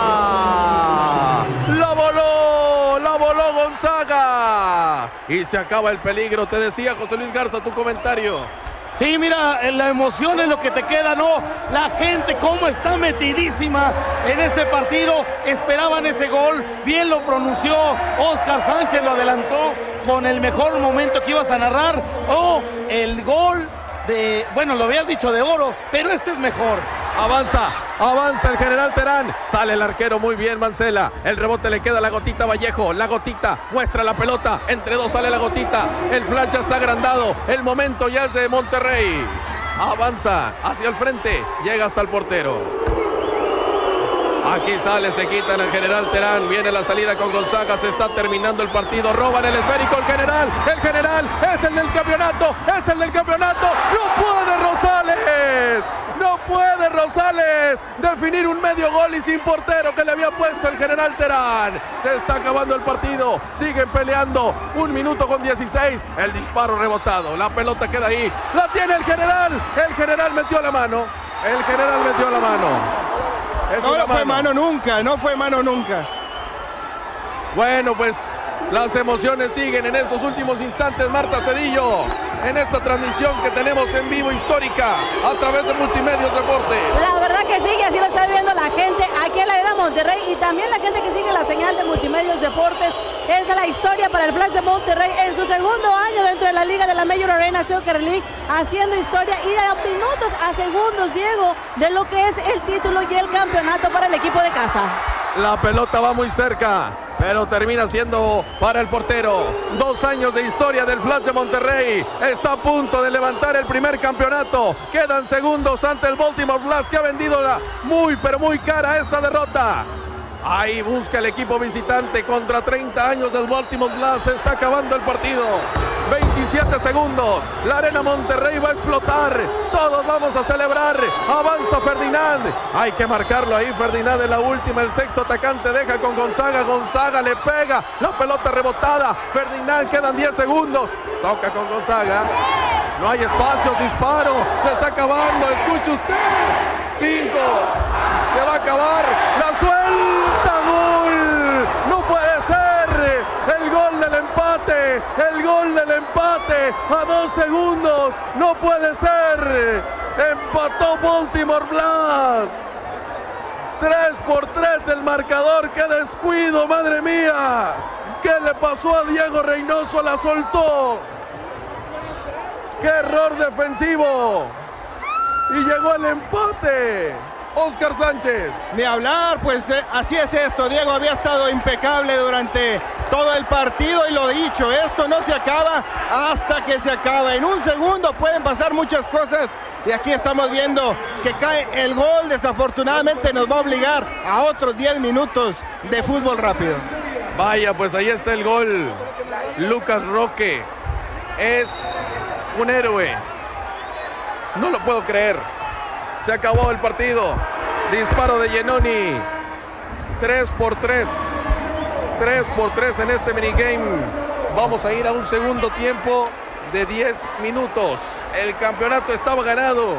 La voló Gonzaga. Y se acaba el peligro. Te decía José Luis Garza, tu comentario. Sí, mira, la emoción es lo que te queda, ¿no? La gente cómo está metidísima en este partido. Esperaban ese gol, bien lo pronunció Óscar Sánchez, lo adelantó con el mejor momento que ibas a narrar. Oh, el gol de, bueno, lo habías dicho de oro, pero este es mejor. Avanza el general Terán. Sale el arquero muy bien, Mancela. El rebote le queda a la Gotita Vallejo. La Gotita muestra la pelota. Entre dos sale la Gotita. El flash ya está agrandado. El momento ya es de Monterrey. Avanza hacia el frente. Llega hasta el portero. Aquí sale, se quitan el general Terán. Viene la salida con Gonzaga. Se está terminando el partido. Roban el esférico el general. El general es el del campeonato. Es el del campeonato. No puede Rosales. No No puede Rosales definir un medio gol y sin portero que le había puesto el general Terán. Se está acabando el partido. Siguen peleando. 1 minuto con 16. El disparo rebotado. La pelota queda ahí. La tiene el general. El general metió la mano. El general metió la mano. No fue mano nunca. No fue mano nunca. Bueno, pues las emociones siguen en esos últimos instantes, Marta Cedillo, en esta transmisión que tenemos en vivo histórica a través de Multimedios Deportes. La verdad que sí, que así lo está viviendo la gente aquí en la Arena Monterrey y también la gente que sigue la señal de Multimedios Deportes. Es la historia para el Flash de Monterrey en su segundo año dentro de la Liga de la Major Arena Soccer League, haciendo historia y a minutos, a segundos, Diego, de lo que es el título y el campeonato para el equipo de casa. La pelota va muy cerca, pero termina siendo para el portero. 2 años de historia del Flash de Monterrey. Está a punto de levantar el primer campeonato. Quedan segundos ante el Baltimore Blast, que ha vendido muy, pero muy cara esta derrota. Ahí busca el equipo visitante contra 30 años del Baltimore Blast. Se está acabando el partido. 27 segundos. La Arena Monterrey va a explotar. Todos vamos a celebrar. Avanza Ferdinand. Hay que marcarlo ahí. Ferdinand en la última. El sexto atacante deja con Gonzaga. Gonzaga le pega. La pelota rebotada. Ferdinand, quedan 10 segundos. Toca con Gonzaga. No hay espacio. Disparo. Se está acabando. Escuche usted. 5. Se va a acabar. La suelta. Gol. No puede ser. El gol del empate. El gol del empate. A 2 segundos. No puede ser. Empató Baltimore Blast. 3-3 el marcador. ¡Qué descuido, madre mía! ¿Qué le pasó a Diego Reynoso? La soltó. ¡Qué error defensivo! Y llegó el empate. Oscar Sánchez. Ni hablar, pues así es esto. Diego había estado impecable durante todo el partido y lo dicho, esto no se acaba hasta que se acaba. En un segundo pueden pasar muchas cosas y aquí estamos viendo que cae el gol. Desafortunadamente nos va a obligar a otros 10 minutos de fútbol rápido. Vaya, pues ahí está el gol. Lucas Roque es un héroe. No lo puedo creer. Se acabó el partido. Disparo de Giannoni. 3-3. 3-3 en este minigame. Vamos a ir a un segundo tiempo de 10 minutos. El campeonato estaba ganado.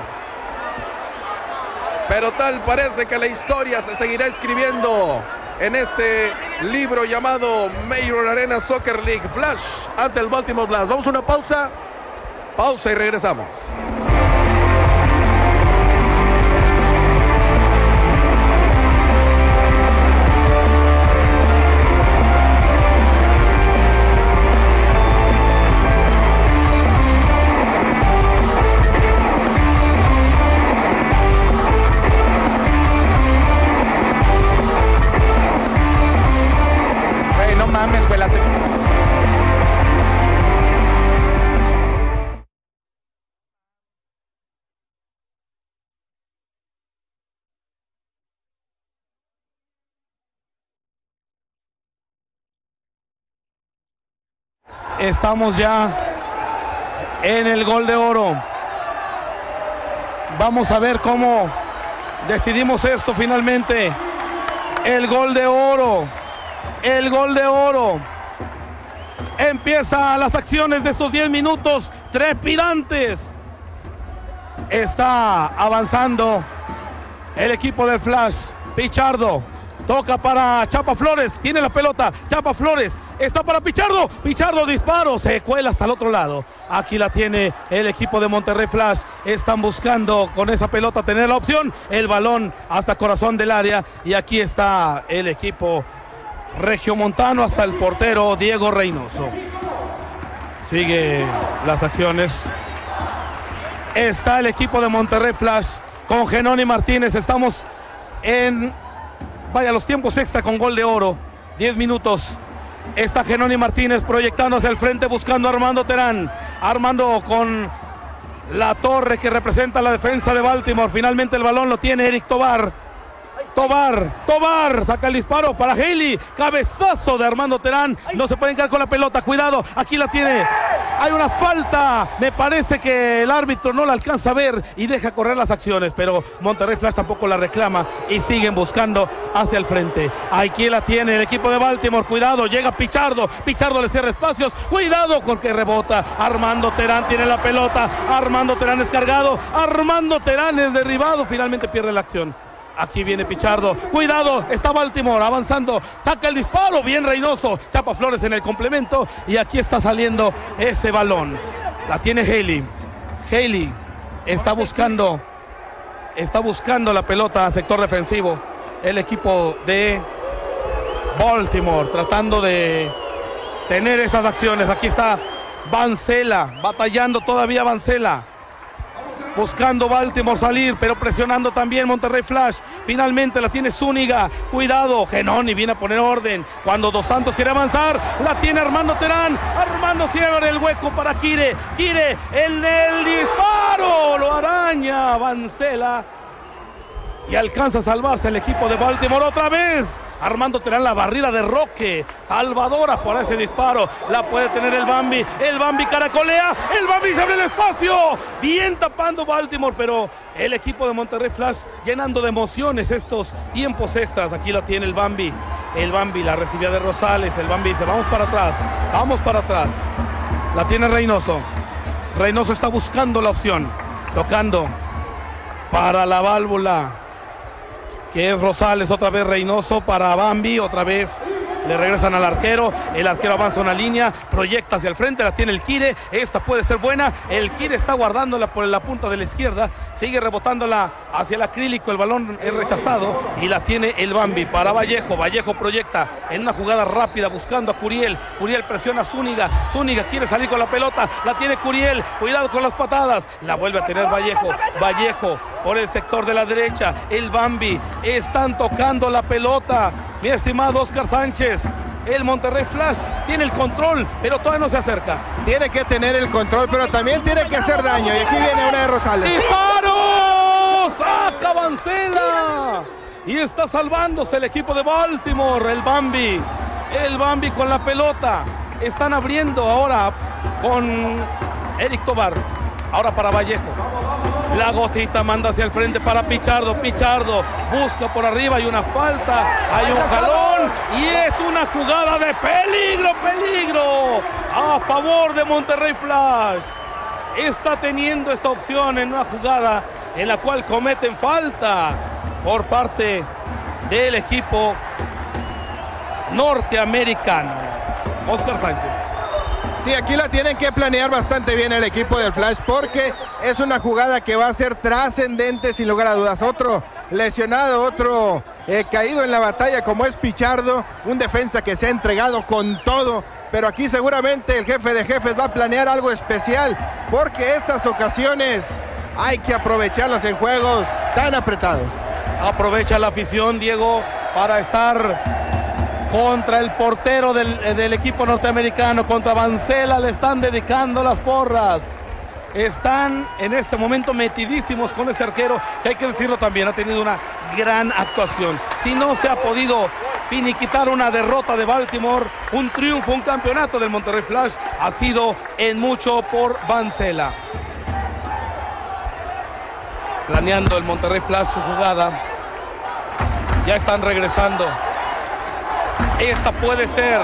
Pero tal parece que la historia se seguirá escribiendo en este libro llamado Major Arena Soccer League. Flash ante el Baltimore Blast. Vamos a una pausa. Pausa y regresamos. No mames, güey, Estamos ya en el gol de oro. Vamos a ver cómo decidimos esto finalmente. El gol de oro. El gol de oro. Empieza las acciones de estos 10 minutos trepidantes. Está avanzando el equipo del Flash. Pichardo toca para Chapa Flores. Tiene la pelota. Chapa Flores está para Pichardo. Pichardo, disparo. Se cuela hasta el otro lado. Aquí la tiene el equipo de Monterrey Flash. Están buscando con esa pelota tener la opción. El balón hasta corazón del área. Y aquí está el equipo regiomontano hasta el portero Diego Reynoso. Sigue las acciones. Está el equipo de Monterrey Flash con Genoni Martínez. Estamos en los tiempos extra con gol de oro. 10 minutos. Está Genoni Martínez proyectando hacia el frente buscando a Armando Terán. Armando con la torre que representa la defensa de Baltimore. Finalmente el balón lo tiene Eric Tobar. Tobar saca el disparo para Haley, cabezazo de Armando Terán, no se pueden quedar con la pelota, cuidado, aquí la tiene, hay una falta, me parece que el árbitro no la alcanza a ver y deja correr las acciones, pero Monterrey Flash tampoco la reclama y siguen buscando hacia el frente. Aquí la tiene el equipo de Baltimore, cuidado, llega Pichardo le cierra espacios, cuidado porque rebota, Armando Terán tiene la pelota, Armando Terán es cargado, Armando Terán es derribado, finalmente pierde la acción. Aquí viene Pichardo, cuidado, está Baltimore avanzando, saca el disparo, bien Reynoso, Chapa Flores en el complemento y aquí está saliendo ese balón. La tiene Haley está buscando la pelota al sector defensivo. El equipo de Baltimore tratando de tener esas acciones. Aquí está Vancela, batallando todavía Vancela. Buscando Baltimore salir, pero presionando también Monterrey Flash. Finalmente la tiene Zúñiga. Cuidado, Genoni viene a poner orden. Cuando Dos Santos quiere avanzar, la tiene Armando Terán. Armando cierra el hueco para Kire. Kire, el del disparo. Lo araña Vancela. Y alcanza a salvarse el equipo de Baltimore otra vez. Armando Terán, la barrida de Roque, salvadora por ese disparo, la puede tener el Bambi caracolea, el Bambi se abre el espacio, bien tapando Baltimore, pero el equipo de Monterrey Flash llenando de emociones estos tiempos extras. Aquí la tiene el Bambi la recibía de Rosales, el Bambi dice vamos para atrás, la tiene Reynoso está buscando la opción, tocando para la válvula, que es Rosales, otra vez Reynoso para Bambi, otra vez le regresan al arquero, el arquero avanza una línea, proyecta hacia el frente, la tiene el Kire, esta puede ser buena, el Kire está guardándola por la punta de la izquierda, sigue rebotándola hacia el acrílico, el balón es rechazado y la tiene el Bambi para Vallejo proyecta en una jugada rápida buscando a Curiel presiona a Zúñiga quiere salir con la pelota, la tiene Curiel, cuidado con las patadas, la vuelve a tener Vallejo por el sector de la derecha, el Bambi, están tocando la pelota, mi estimado Oscar Sánchez. El Monterrey Flash tiene el control, pero todavía no se acerca. Tiene que tener el control, pero también tiene que hacer daño. Y aquí viene una de Rosales. ¡Disparo! ¡Saca Vancela! Y está salvándose el equipo de Baltimore. El Bambi con la pelota. Están abriendo ahora con Eric Tobar. Ahora para Vallejo. La gotita manda hacia el frente para Pichardo busca por arriba, hay una falta, hay un jalón y es una jugada de peligro a favor de Monterrey Flash. Está teniendo esta opción en una jugada en la cual cometen falta por parte del equipo norteamericano. Oscar Sánchez. Sí, aquí la tienen que planear bastante bien el equipo del Flash porque es una jugada que va a ser trascendente sin lugar a dudas. Otro lesionado, otro caído en la batalla como es Pichardo, un defensa que se ha entregado con todo, pero aquí seguramente el jefe de jefes va a planear algo especial porque estas ocasiones hay que aprovecharlas en juegos tan apretados. Aprovecha la afición, Diego, para estar contra el portero del equipo norteamericano, contra Vancela, le están dedicando las porras. Están en este momento metidísimos con este arquero, que hay que decirlo también, ha tenido una gran actuación. Si no se ha podido finiquitar una derrota de Baltimore, un triunfo, un campeonato del Monterrey Flash, ha sido en mucho por Vancela. Planeando el Monterrey Flash su jugada. Ya están regresando. Esta puede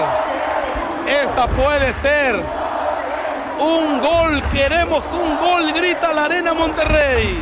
ser un gol, queremos un gol, grita la Arena Monterrey.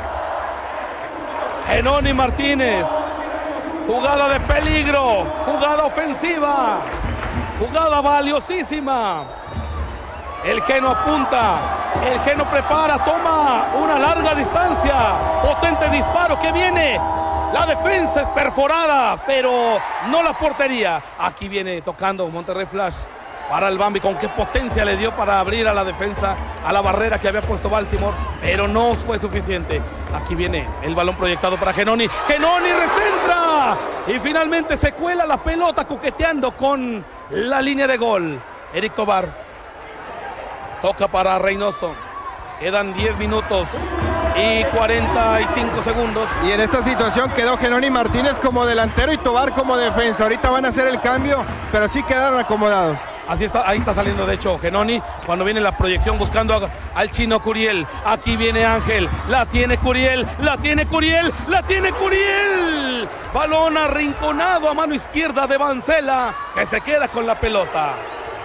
Genoni Martínez, jugada de peligro, jugada ofensiva, jugada valiosísima. El Geno apunta, el Geno prepara, toma una larga distancia, potente disparo que viene. La defensa es perforada, pero no la portería. Aquí viene tocando Monterrey Flash para el Bambi. Con qué potencia le dio para abrir a la defensa, a la barrera que había puesto Baltimore, pero no fue suficiente. Aquí viene el balón proyectado para Genoni. Genoni recentra y finalmente se cuela la pelota coqueteando con la línea de gol. Eric Tobar toca para Reynoso. Quedan 10 minutos y 45 segundos. Y en esta situación quedó Genoni Martínez como delantero y Tobar como defensa. Ahorita van a hacer el cambio, pero sí quedaron acomodados. Así está, ahí está saliendo de hecho Genoni, cuando viene la proyección buscando al chino Curiel. Aquí viene Ángel, la tiene Curiel, la tiene Curiel, la tiene Curiel. Balón arrinconado a mano izquierda de Vancela, que se queda con la pelota.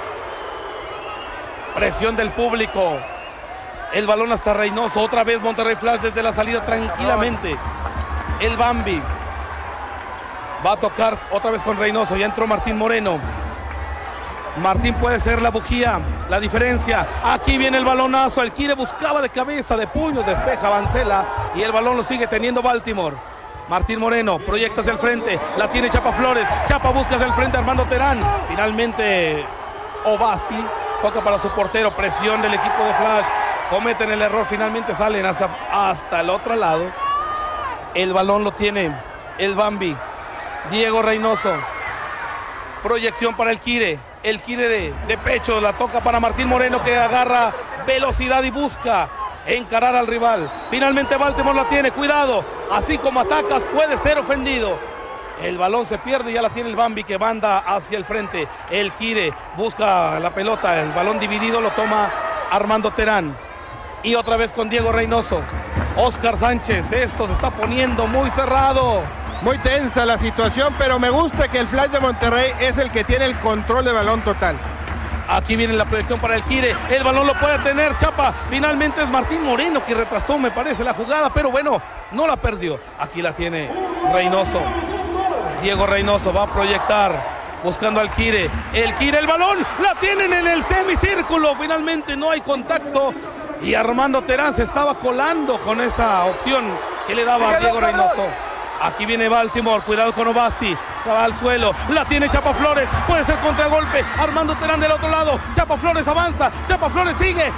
Presión del público. El balón hasta Reynoso, otra vez Monterrey Flash desde la salida tranquilamente. El Bambi va a tocar otra vez con Reynoso, ya entró Martín Moreno. Martín puede ser la bujía, la diferencia. Aquí viene el balonazo, el Kire buscaba de cabeza, de puño, despeja Vancela y el balón lo sigue teniendo Baltimore. Martín Moreno proyecta hacia el frente, la tiene Chapa Flores, Chapa busca hacia el frente Armando Terán. Finalmente Obasi toca para su portero, presión del equipo de Flash, cometen el error, finalmente salen hasta el otro lado. El balón lo tiene el Bambi, Diego Reynoso, proyección para el Kire de pecho, la toca para Martín Moreno que agarra velocidad y busca encarar al rival. Finalmente Baltimore la tiene, cuidado, así como atacas puede ser ofendido. El balón se pierde y ya la tiene el Bambi que manda hacia el frente. El Kire busca la pelota, el balón dividido lo toma Armando Terán. Y otra vez con Diego Reynoso. Oscar Sánchez, esto se está poniendo muy cerrado. Muy tensa la situación, pero me gusta que el Flash de Monterrey es el que tiene el control de balón total. Aquí viene la proyección para el Kire, el balón lo puede tener Chapa, finalmente es Martín Moreno que retrasó me parece la jugada, pero bueno, no la perdió. Aquí la tiene Reynoso, Diego Reynoso va a proyectar, buscando al Kire, el balón, la tienen en el semicírculo, finalmente no hay contacto y Armando Terán se estaba colando con esa opción que le daba a Diego Reynoso. Aquí viene Baltimore, cuidado con Obasi, va al suelo, la tiene Chapa Flores, puede ser contragolpe, Armando Terán del otro lado, Chapa Flores avanza, Chapa Flores sigue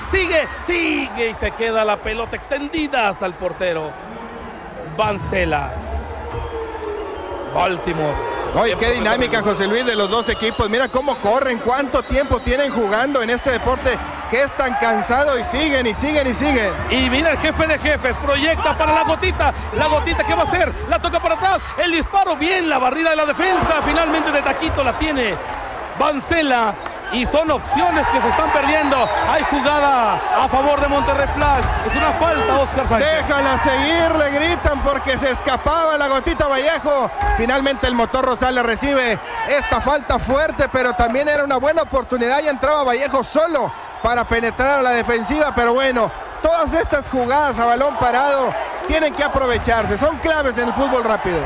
y se queda la pelota extendida hasta el portero. Vancela, Baltimore. Oye, qué dinámica, José Luis, de los dos equipos. Mira cómo corren, cuánto tiempo tienen jugando en este deporte que es tan cansado y siguen. Y mira el jefe de jefes, proyecta para la gotita ¿qué va a hacer? La toca para atrás, el disparo, bien, la barrida de la defensa, finalmente de taquito la tiene Vancela. Y son opciones que se están perdiendo. Hay jugada a favor de Monterrey Flash. Es una falta, Oscar Sánchez. Déjala seguir, le gritan porque se escapaba la gotita Vallejo. Finalmente el Motor Rosales recibe esta falta fuerte, pero también era una buena oportunidad y entraba Vallejo solo para penetrar a la defensiva. Pero bueno, todas estas jugadas a balón parado tienen que aprovecharse. Son claves en el fútbol rápido.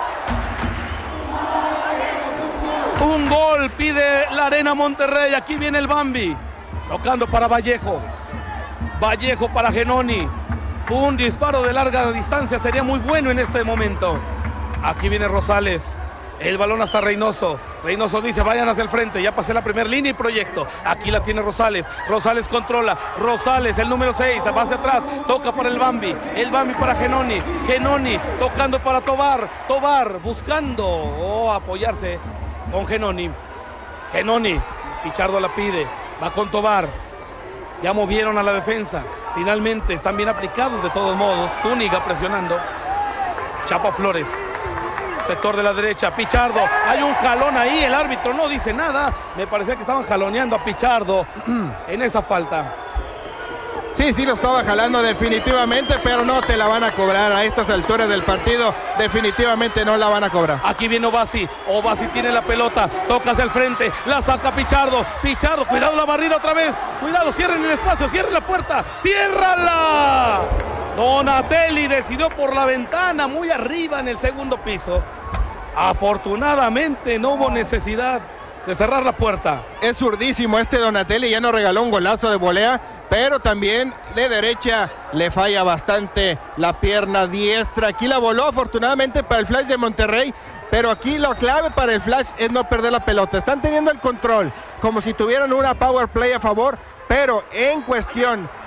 Un gol pide la Arena Monterrey. Aquí viene el Bambi. Tocando para Vallejo. Vallejo para Genoni. Un disparo de larga distancia sería muy bueno en este momento. Aquí viene Rosales. El balón hasta Reynoso. Reynoso dice, vayan hacia el frente. Ya pasé la primera línea y proyecto. Aquí la tiene Rosales. Rosales controla. Rosales, el número 6, va hacia atrás. Toca para el Bambi. El Bambi para Genoni. Genoni tocando para Tobar. Tobar buscando apoyarse con Genoni. Pichardo la pide. Va con Tobar. Ya movieron a la defensa. Finalmente están bien aplicados de todos modos. Zúñiga presionando. Chapa Flores. Sector de la derecha, Pichardo, hay un jalón ahí, el árbitro no dice nada, me parecía que estaban jaloneando a Pichardo en esa falta. Sí, lo estaba jalando definitivamente, pero no te la van a cobrar a estas alturas del partido, definitivamente no la van a cobrar. Aquí viene Obasi tiene la pelota, toca hacia el frente, la saca Pichardo, cuidado la barrida otra vez, cuidado, cierren el espacio, cierren la puerta, ¡ciérrala! Donatelli decidió por la ventana, muy arriba en el segundo piso. Afortunadamente no hubo necesidad de cerrar la puerta. Es zurdísimo este Donatelli, ya nos regaló un golazo de volea, pero también de derecha le falla bastante la pierna diestra. Aquí la voló afortunadamente para el Flash de Monterrey, pero aquí lo clave para el Flash es no perder la pelota. Están teniendo el control, como si tuvieran una power play a favor, pero en cuestión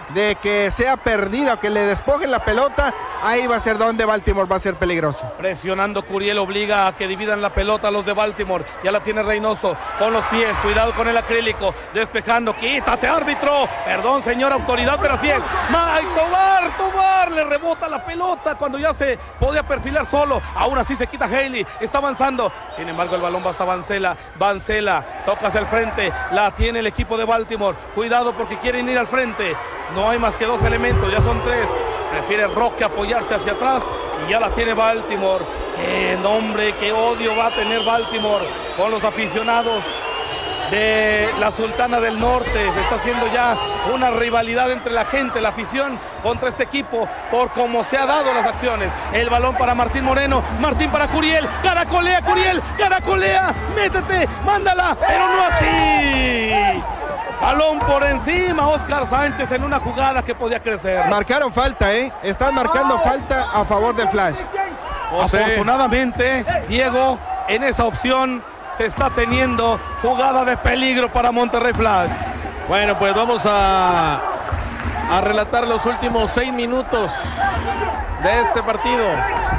de que sea perdida, que le despojen la pelota, ahí va a ser donde Baltimore va a ser peligroso. Presionando Curiel, obliga a que dividan la pelota a los de Baltimore. Ya la tiene Reynoso con los pies, cuidado con el acrílico, despejando, quítate árbitro, perdón señor autoridad, pero así es. Tobar le rebota la pelota cuando ya se podía perfilar solo, aún así se quita Haley, está avanzando, sin embargo el balón va hasta Vancela, toca hacia el frente, la tiene el equipo de Baltimore, cuidado porque quieren ir al frente, no hay más que 2 elementos, ya son 3. Prefiere Roque apoyarse hacia atrás y ya la tiene Baltimore. Qué nombre, qué odio va a tener Baltimore con los aficionados de la Sultana del Norte. Se está haciendo ya una rivalidad entre la gente, la afición contra este equipo por cómo se ha dado las acciones. El balón para Martín Moreno, Martín para Curiel, caracolea Curiel, caracolea, métete, mándala, pero no así. Balón por encima, Oscar Sánchez en una jugada que podía crecer. Marcaron falta, están marcando falta a favor del Flash. Afortunadamente, Diego, en esa opción se está teniendo jugada de peligro para Monterrey Flash. Bueno, pues vamos a relatar los últimos 6 minutos de este partido.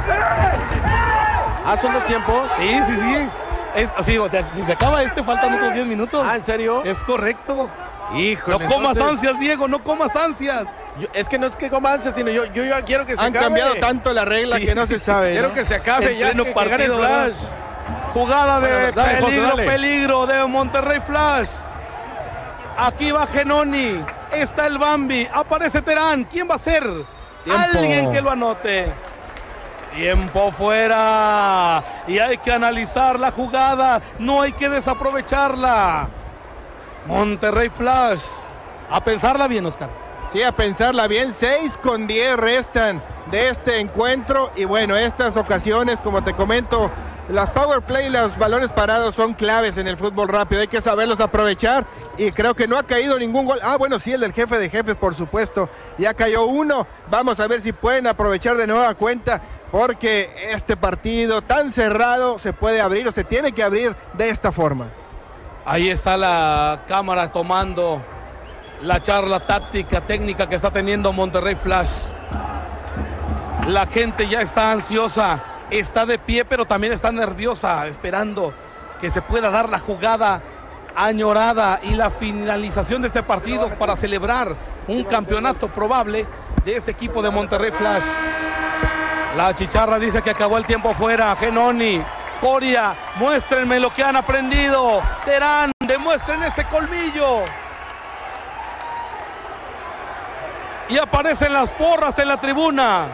¿Son 2 tiempos? Sí. Es así, o sea, si se acaba faltan otros 10 minutos. ¿En serio? Es correcto. Híjole, no comas ansias, Diego, no comas ansias. Es que no es que coma ansias, sino yo quiero que se acabe. Han cambiado tanto la regla que no se sabe. Quiero que se acabe en ya, pleno que partido, gane el Flash. Jugada de José, peligro de Monterrey Flash. Aquí va Genoni, está el Bambi, aparece Terán. ¿Quién va a ser? Alguien que lo anote. Tiempo fuera y hay que analizar la jugada, no hay que desaprovecharla. Monterrey Flash, a pensarla bien, Oscar. Sí, a pensarla bien, 6:10 restan de este encuentro y bueno, estas ocasiones, como te comento, las power play, los balones parados son claves en el fútbol rápido, hay que saberlos aprovechar y creo que no ha caído ningún gol. Bueno, sí, el del jefe de jefes, por supuesto, ya cayó uno, vamos a ver si pueden aprovechar de nueva cuenta, porque este partido tan cerrado se puede abrir o se tiene que abrir de esta forma. Ahí está la cámara tomando la charla táctica, técnica que está teniendo Monterrey Flash. La gente ya está ansiosa, está de pie, pero también está nerviosa, esperando que se pueda dar la jugada añorada y la finalización de este partido para celebrar un campeonato probable de este equipo de Monterrey Flash. La chicharra dice que acabó el tiempo fuera. Genoni, Coria, muéstrenme lo que han aprendido. Terán, demuestren ese colmillo. Y aparecen las porras en la tribuna.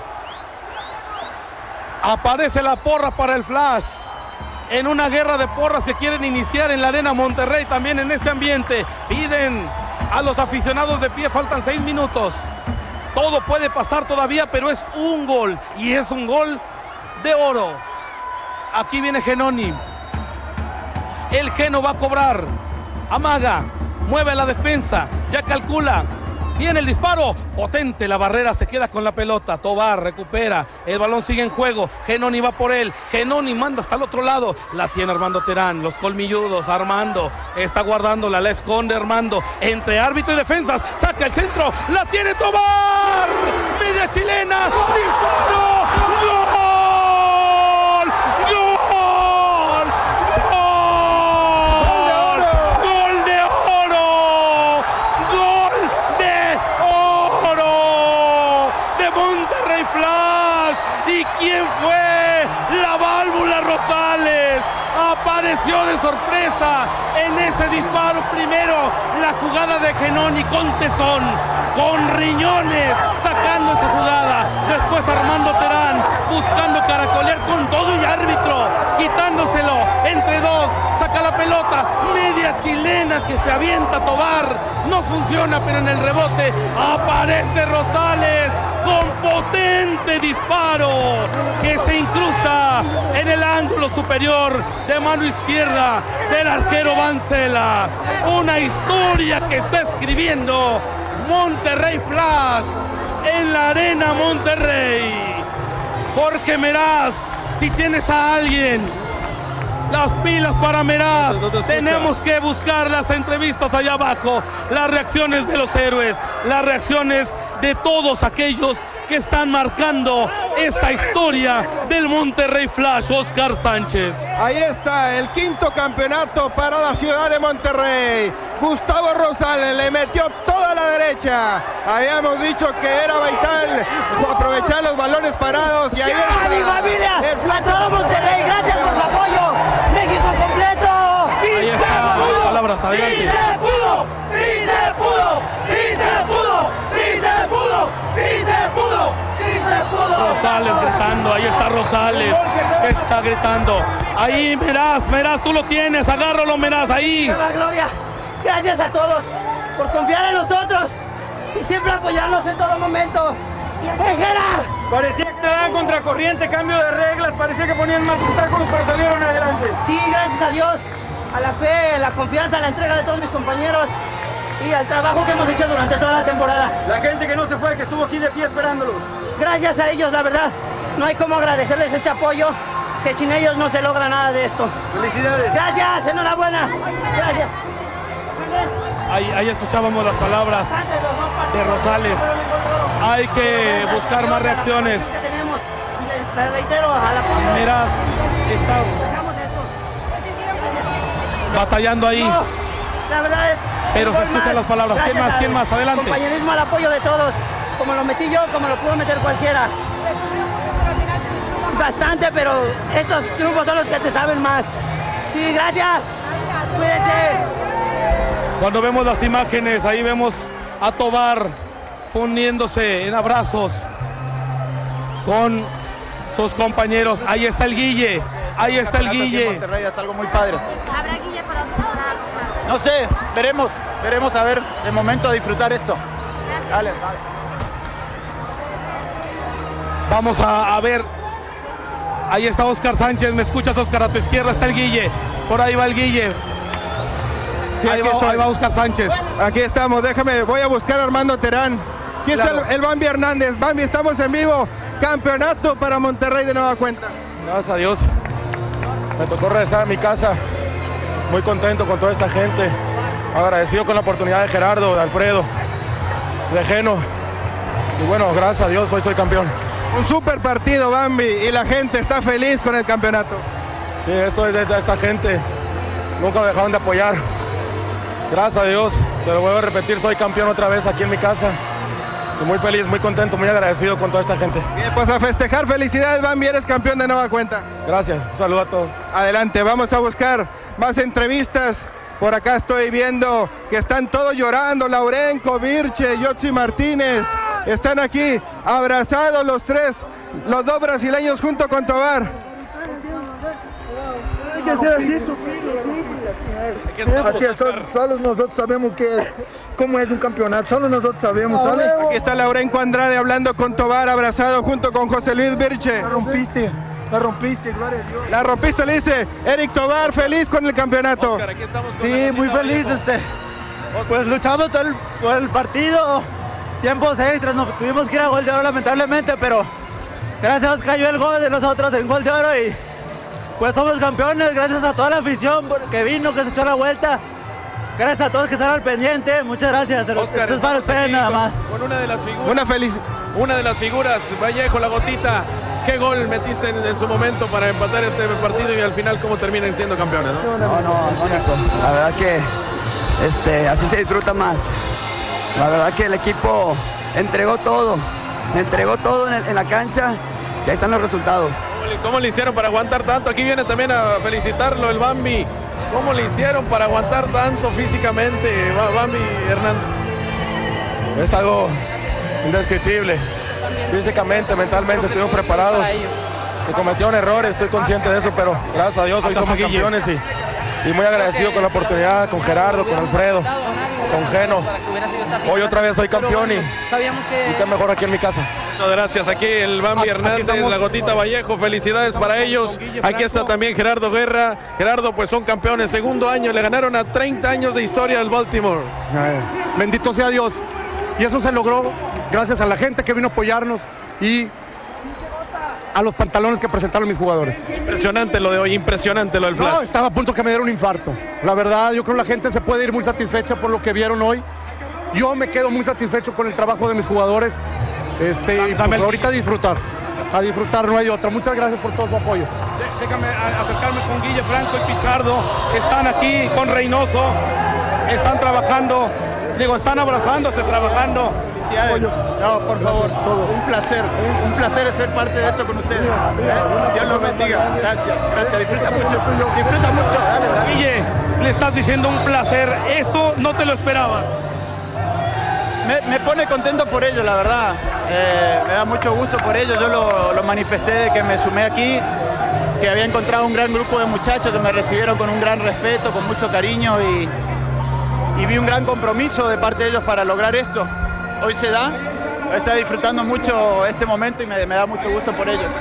Aparece la porra para el Flash. En una guerra de porras que quieren iniciar en la Arena Monterrey, también en este ambiente. Piden a los aficionados de pie, faltan 6 minutos. Todo puede pasar todavía, pero es un gol. Y es un gol de oro. Aquí viene Genoni. El Geno va a cobrar. Amaga. Mueve la defensa. Ya calcula. Viene el disparo. Potente. La barrera se queda con la pelota. Tobar recupera. El balón sigue en juego. Genoni va por él. Genoni manda hasta el otro lado. La tiene Armando Terán. Los colmilludos. Armando. Está guardándola. La esconde Armando. Entre árbitro y defensas. Saca el centro. La tiene Tobar. Media chilena. Disparo. ¡Gol! ¿Quién fue? La válvula Rosales apareció de sorpresa en ese disparo. Primero la jugada de Genoni con tesón, con riñones, sacando esa jugada. Después Armando Terán buscando caracolear con todo y árbitro, quitándoselo entre dos. Saca la pelota, media chilena que se avienta a Tobar. No funciona, pero en el rebote aparece Rosales con potente disparo que se incrusta en el ángulo superior de mano izquierda del arquero Vancela. Una historia que está escribiendo Monterrey Flash en la Arena Monterrey. Jorge Meraz, si tienes a alguien Las pilas para Meraz. Tenemos que buscar las entrevistas allá abajo, las reacciones de los héroes, las reacciones de todos aquellos que están marcando esta historia del Monterrey Flash. Oscar Sánchez. Ahí está el quinto campeonato para la ciudad de Monterrey. Gustavo Rosales le metió toda la derecha. Habíamos dicho que era vital aprovechar los balones parados y ahí está. ¡Mi familia! ¡A todo Monterrey! ¡Gracias por su apoyo! ¡México completo! Ahí están las palabras, adelante. ¡Sí se pudo! ¡Sí se pudo! ¡Sí se pudo! ¡Sí se pudo! ¡Sí se pudo! ¡Sí se pudo! Rosales gritando, ahí está Rosales, que está gritando. Ahí Meraz, tú lo tienes, agárralo Meraz, ahí. ¡Viva Gloria! Gracias a todos por confiar en nosotros y siempre apoyarnos en todo momento. ¡Ejera! Parecía que daban contracorriente, cambio de reglas, parecía que ponían más obstáculos, pero salieron adelante. Sí, gracias a Dios, a la fe, la confianza, a la entrega de todos mis compañeros y al trabajo que hemos hecho durante toda la temporada. La gente que no se fue, que estuvo aquí de pie esperándolos. Gracias a ellos, la verdad, no hay cómo agradecerles este apoyo, que sin ellos no se logra nada de esto. Felicidades. Gracias, enhorabuena. Gracias. Ahí escuchábamos las palabras de Rosales. Hay que buscar más reacciones. Tenemos, les reitero, a la punta. Meraz está Sacamos esto. batallando ahí. No, la verdad es. Pero se escuchan las palabras. ¿Quién más? ¿Quién más? Adelante. Compañerismo al apoyo de todos. Como lo metí yo, como lo pudo meter cualquiera. Bastante, pero estos triunfos son los que te saben más. Sí, gracias. Cuídense. Cuando vemos las imágenes, ahí vemos a Tobar fundiéndose en abrazos con sus compañeros. Ahí está el Guille, ahí está el Guille. Monterrey es algo muy padre. ¿Habrá Guille para otra temporada? No sé, veremos a ver, de momento a disfrutar esto. Dale. Vamos a ver. Ahí está Oscar Sánchez, ¿me escuchas, Oscar? A tu izquierda está el Guille, por ahí va el Guille. Sí, ahí va Oscar Sánchez. Aquí estamos, voy a buscar a Armando Terán. Aquí está el Bambi Hernández. Bambi, estamos en vivo. Campeonato para Monterrey de nueva cuenta. Gracias a Dios. Me tocó regresar a mi casa. Muy contento con toda esta gente. Agradecido con la oportunidad de Gerardo, de Alfredo, de Geno. Y bueno, gracias a Dios, hoy soy campeón. Un super partido, Bambi, y la gente está feliz con el campeonato. Sí, esto es de esta gente. Nunca me dejaron de apoyar. Gracias a Dios, te lo vuelvo a repetir, soy campeón otra vez aquí en mi casa. Y muy feliz, muy contento, muy agradecido con toda esta gente. Bien, pues a festejar, felicidades Bambi, eres campeón de nueva cuenta. Gracias, un saludo a todos. Adelante, vamos a buscar más entrevistas. Por acá estoy viendo que están todos llorando, Laurenco, Virche, Yotzi Martínez. Están aquí abrazados los tres, los dos brasileños junto con Tobar. Hay que hacer así, así es, solo nosotros sabemos cómo es un campeonato, solo nosotros sabemos, ¿sale? Aquí está Laurenco Andrade hablando con Tobar, abrazado junto con José Luis Virche. La rompiste, gloria a Dios. La rompiste, le dice Eric Tobar, feliz con el campeonato. Oscar, aquí estamos con Sí, muy feliz, pues luchamos todo el partido, tiempos extras, nos tuvimos que ir a gol de oro lamentablemente, pero gracias a Dios cayó el gol de nosotros en gol de oro y pues somos campeones, gracias a toda la afición que vino, que se echó la vuelta. Gracias a todos que están al pendiente, muchas gracias. Oscar, esto es para ustedes nada más. Con una de las figuras, Vallejo, la gotita. ¿Qué gol metiste en su momento para empatar este partido y al final cómo terminan siendo campeones? No, Nico. La verdad que así se disfruta más. La verdad que el equipo entregó todo en la cancha y ahí están los resultados. ¿Cómo le hicieron para aguantar tanto? Aquí viene también a felicitarlo el Bambi. ¿Cómo le hicieron para aguantar tanto físicamente, Bambi Hernández? Es algo indescriptible. Físicamente, mentalmente estuvimos preparados. Se cometieron errores, estoy consciente de eso, pero gracias a Dios hoy somos campeones y muy agradecido con la oportunidad, con Gerardo, con Alfredo, con Geno. Hoy otra vez soy campeón y qué mejor aquí en mi casa. Muchas gracias, aquí el Bambi Hernández, la gotita Vallejo, felicidades para ellos. Aquí está también Gerardo Guerra. Gerardo, pues son campeones, segundo año, le ganaron a 30 años de historia del Baltimore. Bendito sea Dios. Y eso se logró gracias a la gente que vino a apoyarnos y a los pantalones que presentaron mis jugadores. Impresionante lo de hoy, impresionante lo del Flash. No, estaba a punto que me diera un infarto. La verdad, yo creo que la gente se puede ir muy satisfecha por lo que vieron hoy. Yo me quedo muy satisfecho con el trabajo de mis jugadores. Y pues ahorita a disfrutar, no hay otra. Muchas gracias por todo su apoyo. Déjame acercarme con Guille Franco y Pichardo. Están aquí con Reynoso, están trabajando, están abrazándose, trabajando. No, por favor, un placer ser parte de esto con ustedes. Dios los bendiga. Gracias, disfruta mucho. Dale. Guille, le estás diciendo un placer, eso no te lo esperabas. Me pone contento por ello, la verdad. Me da mucho gusto por ello. Yo lo manifesté de que me sumé aquí, que había encontrado un gran grupo de muchachos que me recibieron con un gran respeto, con mucho cariño y vi un gran compromiso de parte de ellos para lograr esto. Hoy se da, está disfrutando mucho este momento y me da mucho gusto por ellos.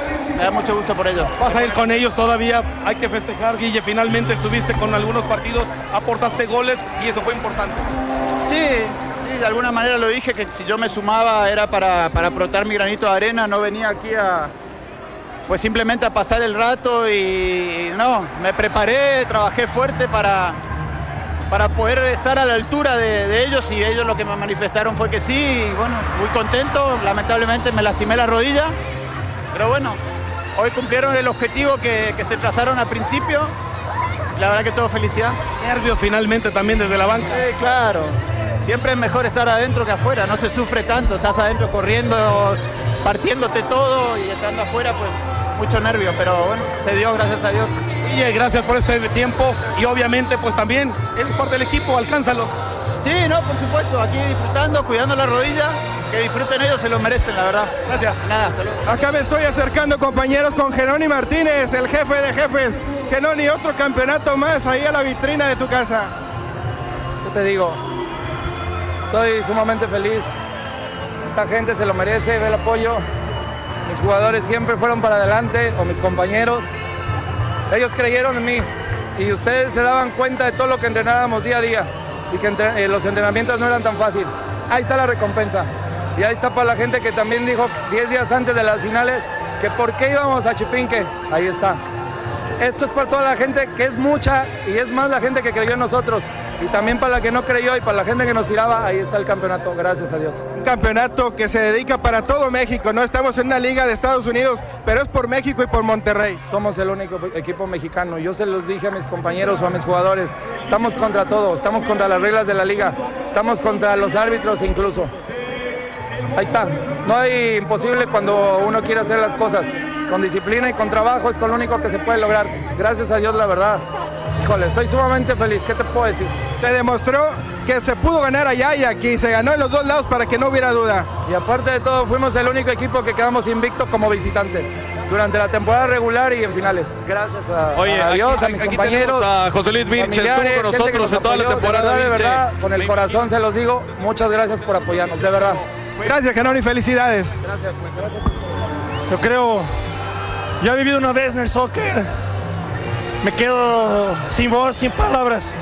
Vas a ir con ellos todavía, hay que festejar, Guille, finalmente estuviste con algunos partidos, aportaste goles y eso fue importante. Sí, de alguna manera lo dije, que si yo me sumaba era para aportar mi granito de arena, no venía aquí pues simplemente a pasar el rato y no, me preparé, trabajé fuerte para poder estar a la altura de ellos y ellos lo que me manifestaron fue que sí, y bueno, muy contento, lamentablemente me lastimé la rodilla, pero bueno, hoy cumplieron el objetivo que se trazaron al principio, la verdad que todo felicidad. Nervios finalmente también desde la banca. Claro, siempre es mejor estar adentro que afuera, no se sufre tanto, estás adentro corriendo, partiéndote todo y estando afuera pues mucho nervio, pero bueno, se dio, gracias a Dios. Guille, gracias por este tiempo y obviamente pues también eres parte del equipo, alcánzalos. Sí, no, por supuesto, aquí disfrutando, cuidando la rodilla, que disfruten ellos, se lo merecen, la verdad. Gracias. Nada, hasta luego. Acá me estoy acercando, compañeros, con Genoni Martínez, el jefe de jefes. Genoni, otro campeonato más ahí a la vitrina de tu casa. Yo te digo, estoy sumamente feliz. Esta gente se lo merece, ve el apoyo. Mis jugadores siempre fueron para adelante, o mis compañeros. Ellos creyeron en mí y ustedes se daban cuenta de todo lo que entrenábamos día a día y que los entrenamientos no eran tan fáciles. Ahí está la recompensa. Y ahí está para la gente que también dijo 10 días antes de las finales que por qué íbamos a Chipinque. Ahí está. Esto es para toda la gente, que es mucha y es más la gente que creyó en nosotros. Y también para la que no creyó y para la gente que nos tiraba, ahí está el campeonato, gracias a Dios. Un campeonato que se dedica para todo México, no estamos en una liga de Estados Unidos, pero es por México y por Monterrey. Somos el único equipo mexicano, yo se los dije a mis compañeros o a mis jugadores, estamos contra todo, estamos contra las reglas de la liga, estamos contra los árbitros incluso. Ahí está, no hay imposible cuando uno quiere hacer las cosas, con disciplina y con trabajo es con lo único que se puede lograr, gracias a Dios la verdad. Híjole, estoy sumamente feliz, ¿qué te puedo decir? Se demostró que se pudo ganar allá y aquí, se ganó en los dos lados para que no hubiera duda. Y aparte de todo, fuimos el único equipo que quedamos invicto como visitante durante la temporada regular y en finales. Gracias a Dios, a mis compañeros, a José Luis Virche, estuvo con nosotros en toda la temporada. De verdad, con el corazón se los digo, muchas gracias por apoyarnos, de verdad. Gracias, Genoni, felicidades. Gracias. Yo creo, ya he vivido una vez en el soccer, me quedo sin voz, sin palabras.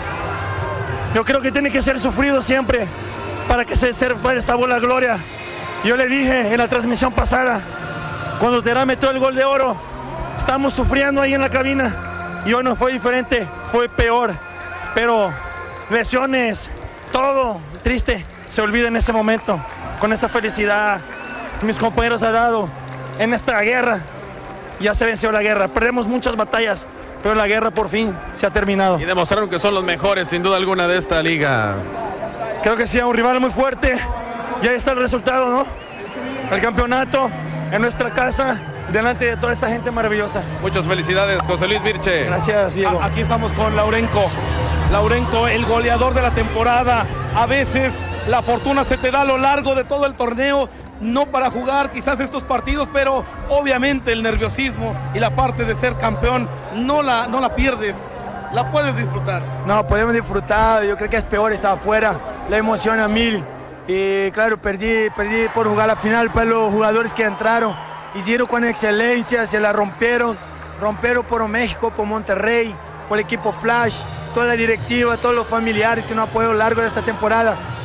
Yo creo que tiene que ser sufrido siempre para que se sepa el sabor, la gloria. Yo le dije en la transmisión pasada, cuando Terán metió el gol de oro, estábamos sufriendo ahí en la cabina y hoy no fue diferente, fue peor. Pero lesiones, todo triste, se olvida en ese momento, con esta felicidad que mis compañeros han dado en esta guerra. Ya se venció la guerra, perdemos muchas batallas, pero la guerra por fin se ha terminado. Y demostraron que son los mejores, sin duda alguna, de esta liga. Creo que sí, un rival muy fuerte. Y ahí está el resultado, ¿no? El campeonato en nuestra casa, delante de toda esta gente maravillosa. Muchas felicidades, José Luis Virche. Gracias, Diego. Aquí estamos con Laurenco. Laurenco, el goleador de la temporada. A veces la fortuna se te da a lo largo de todo el torneo, no para jugar quizás estos partidos, pero obviamente el nerviosismo y la parte de ser campeón no la pierdes, la puedes disfrutar. No, podemos disfrutar, yo creo que es peor estar afuera, la emoción a 1000. Y claro, perdí por jugar la final, pero los jugadores que entraron hicieron con excelencia, se la rompieron por México, por Monterrey, por el equipo Flash, toda la directiva, todos los familiares que nos apoyaron a lo largo de esta temporada.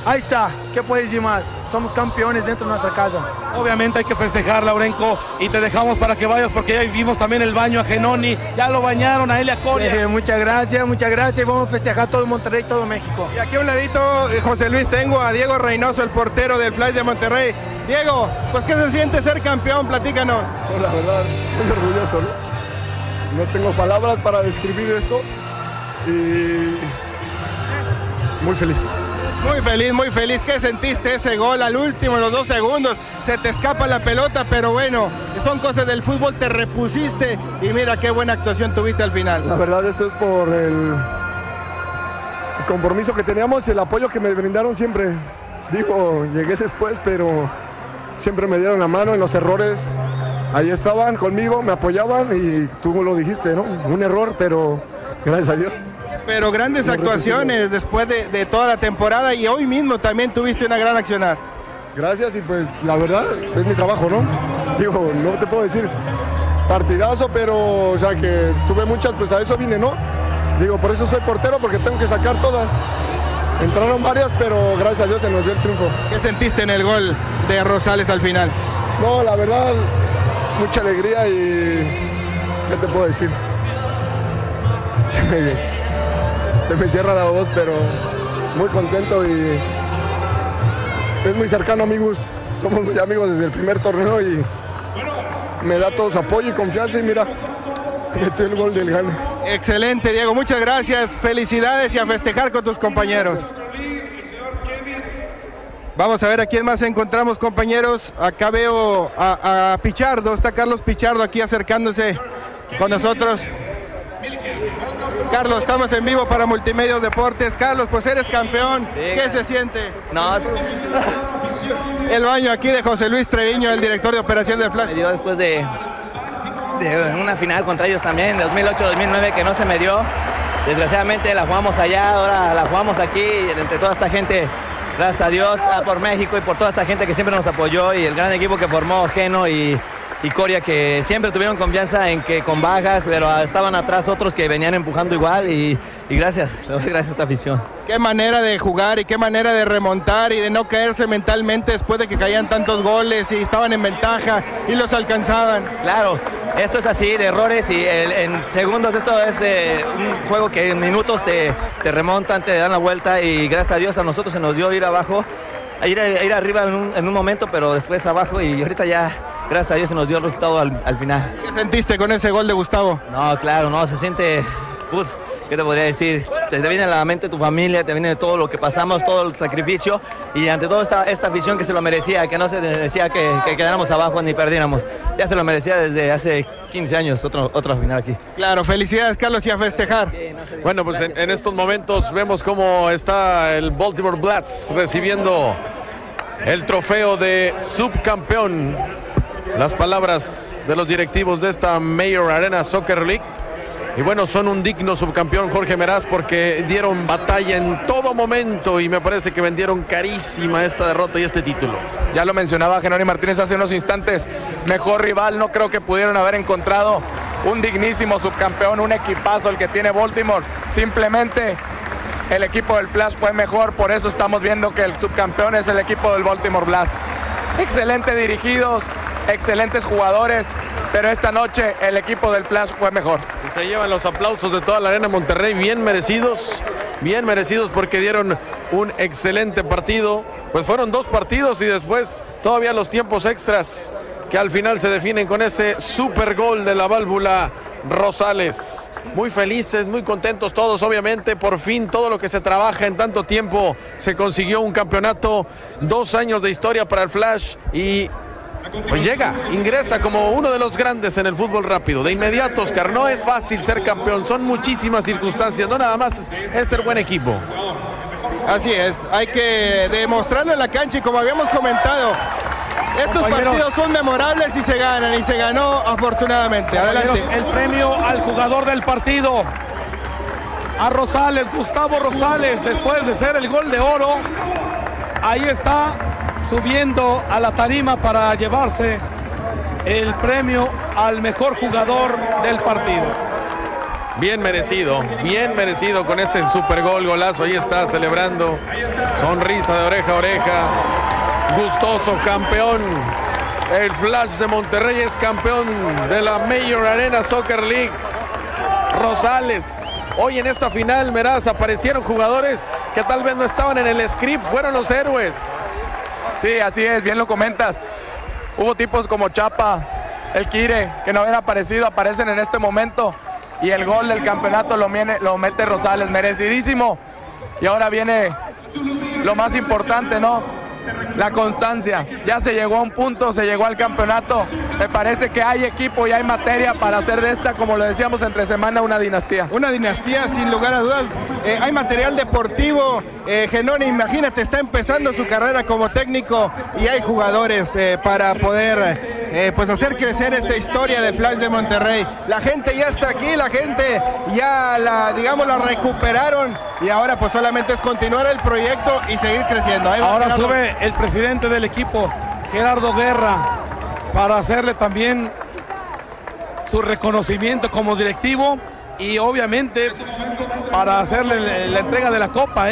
ahí está, ¿qué puedes decir más? Somos campeones dentro de nuestra casa. Obviamente hay que festejar, Lourenco, y te dejamos para que vayas porque ya vimos también el baño a Genoni, ya lo bañaron a Elia Coria. Sí, muchas gracias, y vamos a festejar todo Monterrey, todo México. Y aquí a un ladito, José Luis, tengo a Diego Reynoso, el portero del Flash de Monterrey. Diego, pues ¿qué se siente ser campeón? Platícanos. No, la verdad, muy orgulloso, ¿no? No tengo palabras para describir esto y muy feliz. Muy feliz. ¿Qué sentiste ese gol al último, en los 2 segundos? Se te escapa la pelota, pero bueno, son cosas del fútbol, te repusiste y mira qué buena actuación tuviste al final. La verdad, esto es por el compromiso que teníamos y el apoyo que me brindaron siempre. Digo, llegué después, pero siempre me dieron la mano en los errores. Ahí estaban conmigo, me apoyaban y tú lo dijiste, ¿no? Un error, pero gracias a Dios. Pero grandes actuaciones después de toda la temporada y hoy mismo también tuviste una gran accionar. Gracias y pues la verdad es mi trabajo, ¿no? Digo, no te puedo decir partidazo, pero o sea que tuve muchas, pues a eso vine, ¿no? Digo, por eso soy portero, porque tengo que sacar todas. Entraron varias, pero gracias a Dios se nos dio el triunfo. ¿Qué sentiste en el gol de Rosales al final? No, la verdad, mucha alegría y ¿qué te puedo decir? Se me cierra la voz, pero muy contento y es muy cercano, amigos. Somos muy amigos desde el primer torneo y me da todos apoyo y confianza y mira, metió el gol del gane. Excelente, Diego, muchas gracias, felicidades y a festejar con tus compañeros. Vamos a ver a quién más encontramos, compañeros. Acá veo a Pichardo, está Carlos Pichardo aquí acercándose con nosotros. Carlos, estamos en vivo para Multimedios Deportes. Carlos, pues eres campeón. Sí. ¿Qué se siente? No. El baño aquí de José Luis Treviño, el director de operación del Flash. Me dio después de una final contra ellos también, de 2008-2009, que no se me dio. Desgraciadamente la jugamos allá, ahora la jugamos aquí, entre toda esta gente, gracias a Dios, por México y por toda esta gente que siempre nos apoyó y el gran equipo que formó Geno y Coria, que siempre tuvieron confianza en que con bajas, pero estaban atrás otros que venían empujando igual y gracias, gracias a esta afición. Qué manera de jugar y qué manera de remontar y de no caerse mentalmente después de que caían tantos goles y estaban en ventaja y los alcanzaban. Claro, esto es así, de errores y en segundos esto es un juego que en minutos te remontan, te dan la vuelta y gracias a Dios a nosotros se nos dio ir abajo, ir arriba en un momento, pero después abajo y ahorita ya... Gracias a Dios se nos dio el resultado al final. ¿Qué sentiste con ese gol de Gustavo? No, claro, no, se siente, pues, ¿qué te podría decir? Te viene a la mente tu familia, te viene de todo lo que pasamos, todo el sacrificio y ante todo esta afición que se lo merecía, que no se merecía que quedáramos abajo ni perdiéramos. Ya se lo merecía desde hace 15 años, otra final aquí. Claro, felicidades Carlos y a festejar. Sí, no bueno, pues en estos momentos vemos cómo está el Baltimore Blast recibiendo el trofeo de subcampeón. Las palabras de los directivos de esta Mayor Arena Soccer League. Y bueno, son un digno subcampeón, Jorge Meraz, porque dieron batalla en todo momento y me parece que vendieron carísima esta derrota y este título. Ya lo mencionaba Genoni Martínez hace unos instantes, mejor rival no creo que pudieron haber encontrado. Un dignísimo subcampeón, un equipazo el que tiene Baltimore. Simplemente el equipo del Flash fue mejor, por eso estamos viendo que el subcampeón es el equipo del Baltimore Blast. Excelente dirigidos, excelentes jugadores, pero esta noche el equipo del Flash fue mejor. Y se llevan los aplausos de toda la Arena Monterrey, bien merecidos porque dieron un excelente partido. Pues fueron 2 partidos y después todavía los tiempos extras que al final se definen con ese super gol de la válvula Rosales. Muy felices, muy contentos todos, obviamente, por fin todo lo que se trabaja en tanto tiempo se consiguió un campeonato, 2 años de historia para el Flash y pues ingresa como uno de los grandes en el fútbol rápido. De inmediato, Oscar, no es fácil ser campeón, son muchísimas circunstancias, no nada más es ser buen equipo. Así es, hay que demostrarlo en la cancha y como habíamos comentado, estos partidos son memorables y se ganan y se ganó afortunadamente. Adelante. El premio al jugador del partido, a Rosales, Gustavo Rosales, después de ser el gol de oro, ahí está subiendo a la tarima para llevarse el premio al mejor jugador del partido. Bien merecido con ese super golazo. Ahí está celebrando, sonrisa de oreja a oreja, gustoso, campeón. El Flash de Monterrey es campeón de la Major Arena Soccer League. Rosales, hoy en esta final, Meraz, aparecieron jugadores que tal vez no estaban en el script, fueron los héroes. Sí, así es, bien lo comentas. Hubo tipos como Chapa, el Kire, que no habían aparecido, aparecen en este momento. Y el gol del campeonato lo mete Rosales, merecidísimo. Y ahora viene lo más importante, ¿no? La constancia. Ya se llegó a un punto, se llegó al campeonato. Me parece que hay equipo y hay materia para hacer de esta, como lo decíamos entre semana, una dinastía. Una dinastía, sin lugar a dudas. Hay material deportivo. Genoni, imagínate, está empezando su carrera como técnico y hay jugadores para poder pues hacer crecer esta historia del Flash de Monterrey. La gente ya está aquí, la gente ya la recuperaron y ahora pues solamente es continuar el proyecto y seguir creciendo. Ahora sube el presidente del equipo, Gerardo Guerra, para hacerle también su reconocimiento como directivo y obviamente para hacerle la entrega de la copa,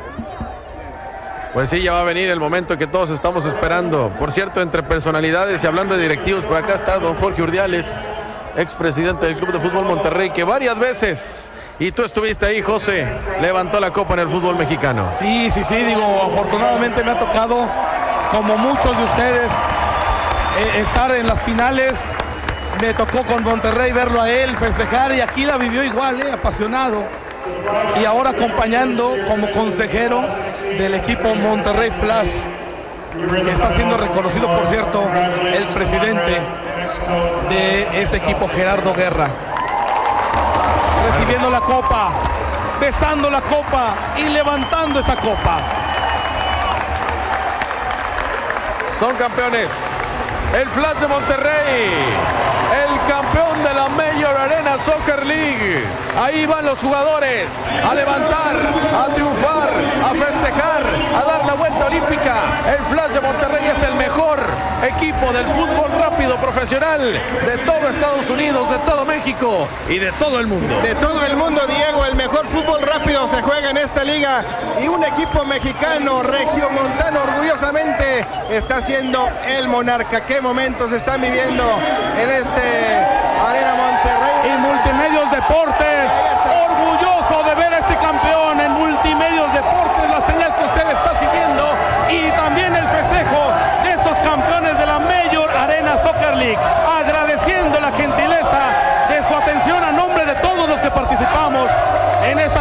Pues sí, ya va a venir el momento que todos estamos esperando. Por cierto, entre personalidades y hablando de directivos, por acá está don Jorge Urdiales, expresidente del Club de Fútbol Monterrey, que varias veces, y tú estuviste ahí, José, levantó la copa en el fútbol mexicano. Sí, digo, afortunadamente me ha tocado, como muchos de ustedes, estar en las finales. Me tocó con Monterrey verlo a él festejar y aquí la vivió igual, apasionado. Y ahora acompañando como consejero del equipo Monterrey Flash, que está siendo reconocido, por cierto, el presidente de este equipo, Gerardo Guerra. Recibiendo la copa, besando la copa y levantando esa copa. Son campeones. El Flash de Monterrey, el campeón de la Major Arena Soccer League. Ahí van los jugadores a levantar, a triunfar, a festejar, a dar la vuelta olímpica. El Flash de Monterrey es el mejor equipo del fútbol rápido profesional de todo Estados Unidos, de todo México y de todo el mundo. De todo el mundo, Diego, el mejor fútbol rápido se juega en esta liga y un equipo mexicano, regiomontano, orgullosamente está siendo el monarca. Qué momentos están viviendo en Arena Monterrey. Y Multimedios Deportes, orgulloso de ver a este campeón en Multimedios Deportes, la señal que usted está siguiendo y también el festejo de estos campeones de la Major Arena Soccer League, agradeciendo la gentileza de su atención a nombre de todos los que participamos en esta